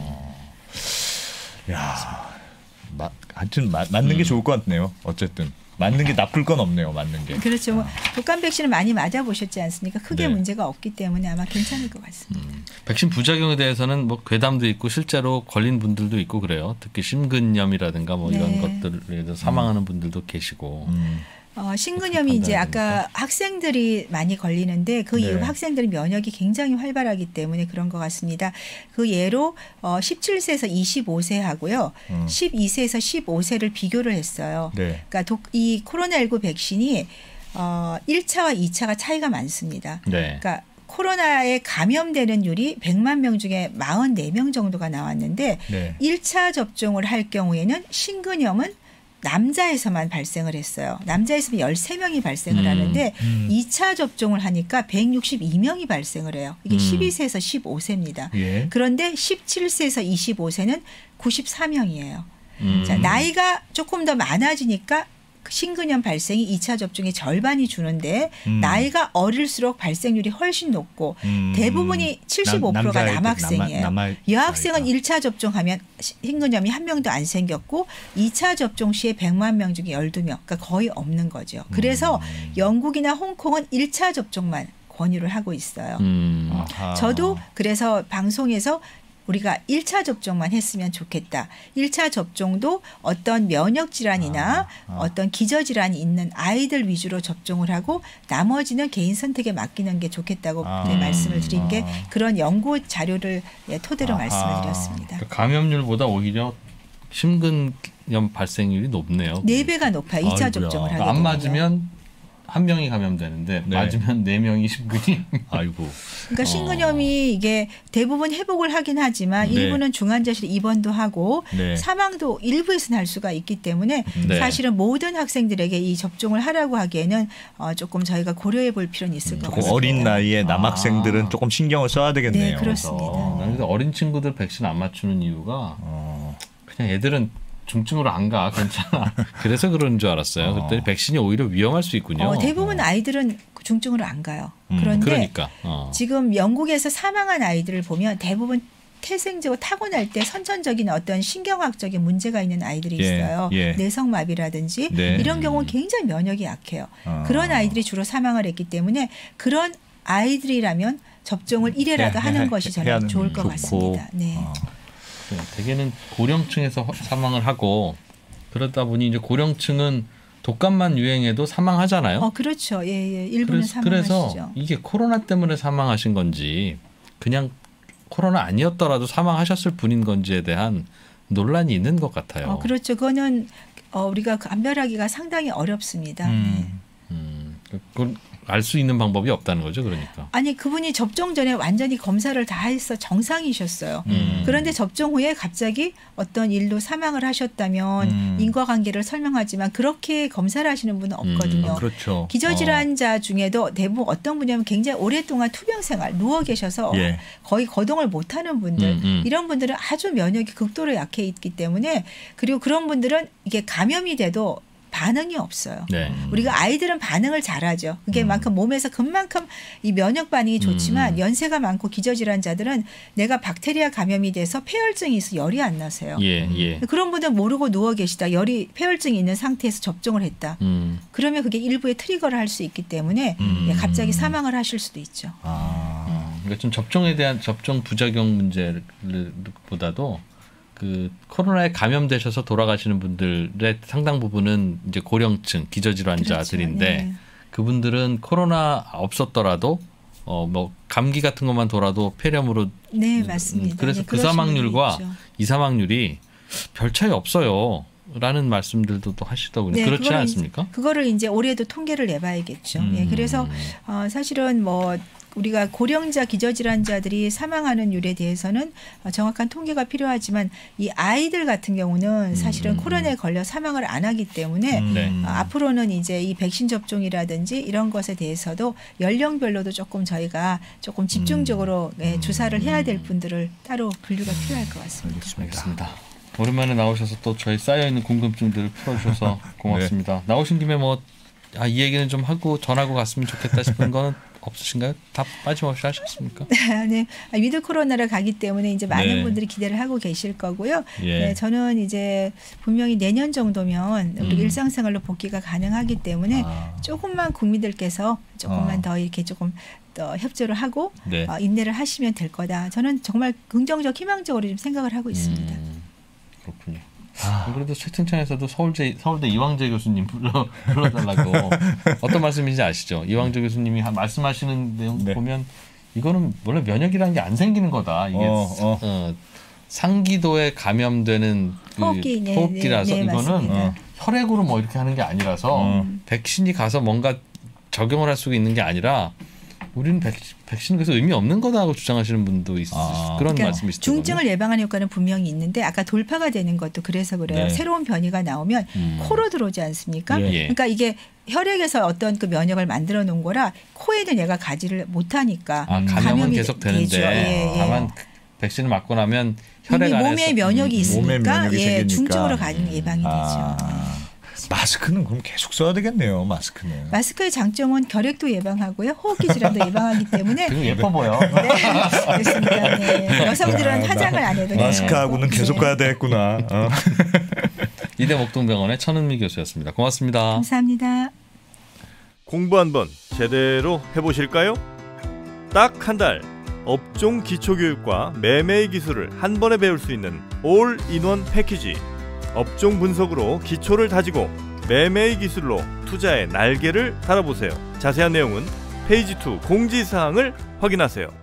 야, 하여튼 맞는 게 좋을 것 같네요. 어쨌든 맞는 게 나쁠 건 없네요. 맞는 게. 그렇죠. 뭐 독감 백신을 많이 맞아보셨지 않습니까? 크게 네. 문제가 없기 때문에 아마 괜찮을 것 같습니다. 백신 부작용에 대해서는 뭐 괴담도 있고 실제로 걸린 분들도 있고 그래요. 특히 심근염이라든가 뭐 이런 네. 것들에 사망하는 분들도 계시고. 심근염이 이제 아까 학생들이 많이 걸리는데 그 이후 네. 학생들이 면역이 굉장히 활발하기 때문에 그런 것 같습니다. 그 예로 17세에서 25세 하고요. 12세에서 15세를 비교를 했어요. 네. 그러니까 이 코로나19 백신이 1차와 2차가 차이가 많습니다. 네. 그러니까 코로나에 감염되는 율이 100만 명 중에 44명 정도가 나왔는데 네. 1차 접종을 할 경우에는 심근염은 남자에서만 발생을 했어요. 남자에서는 13명이 발생을 하는데 2차 접종을 하니까 162명이 발생을 해요. 이게 12세에서 15세입니다. 예. 그런데 17세에서 25세는 94명이에요. 자, 나이가 조금 더 많아지니까 심근염 발생이 2차 접종의 절반이 주는데 나이가 어릴수록 발생률이 훨씬 높고 대부분이 75%가 남학생이에요. 여학생은 1차 접종하면 심근염이 한 명도 안 생겼고 2차 접종 시에 100만 명 중에 12명, 그러니까 거의 없는 거죠. 그래서 영국이나 홍콩은 1차 접종만 권유를 하고 있어요. 아하. 저도 그래서 방송에서 우리가 1차 접종만 했으면 좋겠다. 1차 접종도 어떤 면역 질환이나 어떤 기저질환이 있는 아이들 위주로 접종을 하고 나머지는 개인 선택에 맡기는 게 좋겠다고 말씀을 드린 게 그런 연구 자료를 토대로 말씀을 드렸습니다. 그러니까 감염률보다 오히려 심근염 발생률이 높네요. 4배가 높아요. 2차 아이고야. 접종을 하게 그러니까 안 되면. 맞으면 한 명이 감염되는데 네. 맞으면 4명이 심근이. 아이고. 그러니까 심근염이 이게 대부분 회복을 하긴 하지만 네. 일부는 중환자실 입원도 하고 네. 사망도 일부에서 날 수가 있기 때문에 네. 사실은 모든 학생들에게 이 접종을 하라고 하기에는 조금 저희가 고려해 볼 필요는 있을 것 조금 같습니다. 어린 나이에 남학생들은 조금 신경을 써야 되겠네요. 네, 그렇습니다. 그래서 어린 친구들 백신 안 맞추는 이유가 그냥 애들은 중증으로 안 가. 괜찮아. 그래서 그런 줄 알았어요. 그랬더니 백신이 오히려 위험할 수 있군요. 대부분 아이들은 중증으로 안 가요. 그런데 그러니까. 지금 영국에서 사망한 아이들을 보면 대부분 태생적으로 타고날 때 선천적인 어떤 신경학적인 문제가 있는 아이들이 예, 있어요. 예. 내성마비라든지 네. 이런 경우는 굉장히 면역이 약해요. 그런 아이들이 주로 사망을 했기 때문에 그런 아이들이라면 접종을 1회라도 하는 것이 저는 좋을 것 좋고. 같습니다. 네. 대개는 고령층에서 사망을 하고 그러다 보니 이제 고령층은 독감만 유행해도 사망하잖아요. 그렇죠. 예, 일부는 그래서 사망하시죠. 이게 코로나 때문에 사망하신 건지 그냥 코로나 아니었더라도 사망하셨을 분인 건지에 대한 논란이 있는 것 같아요. 그렇죠. 그거는 우리가 감별하기가 상당히 어렵습니다. 네. 그걸 알 수 있는 방법이 없다는 거죠, 그러니까. 아니 그분이 접종 전에 완전히 검사를 다 해서 정상이셨어요. 그런데 접종 후에 갑자기 어떤 일로 사망을 하셨다면 인과관계를 설명하지만 그렇게 검사를 하시는 분은 없거든요. 그렇죠. 기저질환자 중에도 대부분 어떤 분이냐면 굉장히 오랫동안 투병 생활 누워 계셔서 예. 거의 거동을 못하는 분들 이런 분들은 아주 면역이 극도로 약해 있기 때문에 그리고 그런 분들은 이게 감염이 돼도 반응이 없어요. 네. 우리가 아이들은 반응을 잘하죠. 그게 만큼 몸에서 그만큼 이 면역 반응이 좋지만 연세가 많고 기저질환자들은 내가 박테리아 감염이 돼서 폐혈증이 있어 열이 안 나세요. 예. 그런 분들은 모르고 누워 계시다 열이 폐혈증이 있는 상태에서 접종을 했다. 그러면 그게 일부의 트리거를 할 수 있기 때문에 갑자기 사망을 하실 수도 있죠. 그러니까 좀 접종에 대한 접종 부작용 문제보다도 그 코로나에 감염되셔서 돌아가시는 분들의 상당 부분은 이제 고령층 기저질환자들인데 그렇죠. 네. 그분들은 코로나 없었더라도 뭐 감기 같은 것만 돌아도 폐렴으로 네, 맞습니다. 그래서 네, 그 그러신 사망률과 분이 있죠. 이 사망률이 별 차이 없어요. 라는 말씀들도 또 하시더군요. 네, 그렇지 그거를 않습니까? 그거를 이제 올해도 통계를 내봐야겠죠. 예, 그래서 사실은 뭐 우리가 고령자 기저질환자들이 사망하는 율에 대해서는 정확한 통계가 필요하지만 이 아이들 같은 경우는 사실은 코로나에 걸려 사망을 안 하기 때문에 네. 앞으로는 이제 이 백신 접종이라든지 이런 것에 대해서도 연령별로도 조금 저희가 조금 집중적으로 주사를 해야 될 분들을 따로 분류가 필요할 것 같습니다. 알겠습니다. 오랜만에 나오셔서 또 저희 쌓여있는 궁금증들을 풀어주셔서 고맙습니다. 네. 나오신 김에 이 얘기는 좀 하고 전하고 갔으면 좋겠다 싶은 거는 없으신가요? 다 빠짐없이 하셨습니까? 네, 위드 코로나를 가기 때문에 이제 많은 네. 분들이 기대를 하고 계실 거고요. 예. 네, 저는 이제 분명히 내년 정도면 우리 일상생활로 복귀가 가능하기 때문에 조금만 국민들께서 조금만 더 이렇게 조금 더 협조를 하고 네. 인내를 하시면 될 거다. 저는 정말 긍정적, 희망적으로 좀 생각을 하고 있습니다. 그렇군요. 그래도 채팅창에서도 서울대 이왕재 교수님 불러달라고 어떤 말씀인지 아시죠? 이왕재 교수님이 말씀하시는 내용 네. 보면 이거는 원래 면역이라는 게 안 생기는 거다. 이게 상기도에 감염되는 그 호흡기라서 네, 이거는 혈액으로 뭐 이렇게 하는 게 아니라서 백신이 가서 뭔가 적용을 할 수가 있는 게 아니라 우리는 백신 그래서 의미 없는 거다라고 주장하시는 분도 그런 그러니까 말씀이시더라고요. 중증을 예방하는 효과는 분명히 있는데 아까 돌파가 되는 것도 그래서 그래요. 네. 새로운 변이가 나오면 코로 들어오지 않습니까? 예. 그러니까 이게 혈액에서 어떤 그 면역을 만들어 놓은 거라 코에는 얘가 가지를 못하니까 감염은 계속 되는데 다만 백신을 맞고 나면 혈액 이미 안에서 몸에 면역이 있으니까 생기니까. 중증으로 가는 예방이 되죠. 마스크는 그럼 계속 써야 되겠네요. 마스크는. 마스크의 장점은 결핵도 예방하고요. 호흡기 질환도 예방하기 때문에 되게 예뻐 보여. 네, 그렇습니다. 네. 여성들은 화장을 안 해도 마스크하고는 네. 계속 가야 되겠구나. 이대 목동병원의 천은미 교수였습니다. 고맙습니다. 감사합니다. 공부 한번 제대로 해보실까요? 딱 한 달 업종 기초교육과 매매의 기술을 한 번에 배울 수 있는 올인원 패키지. 업종 분석으로 기초를 다지고 매매의 기술로 투자의 날개를 달아보세요. 자세한 내용은 페이지 2 공지사항을 확인하세요.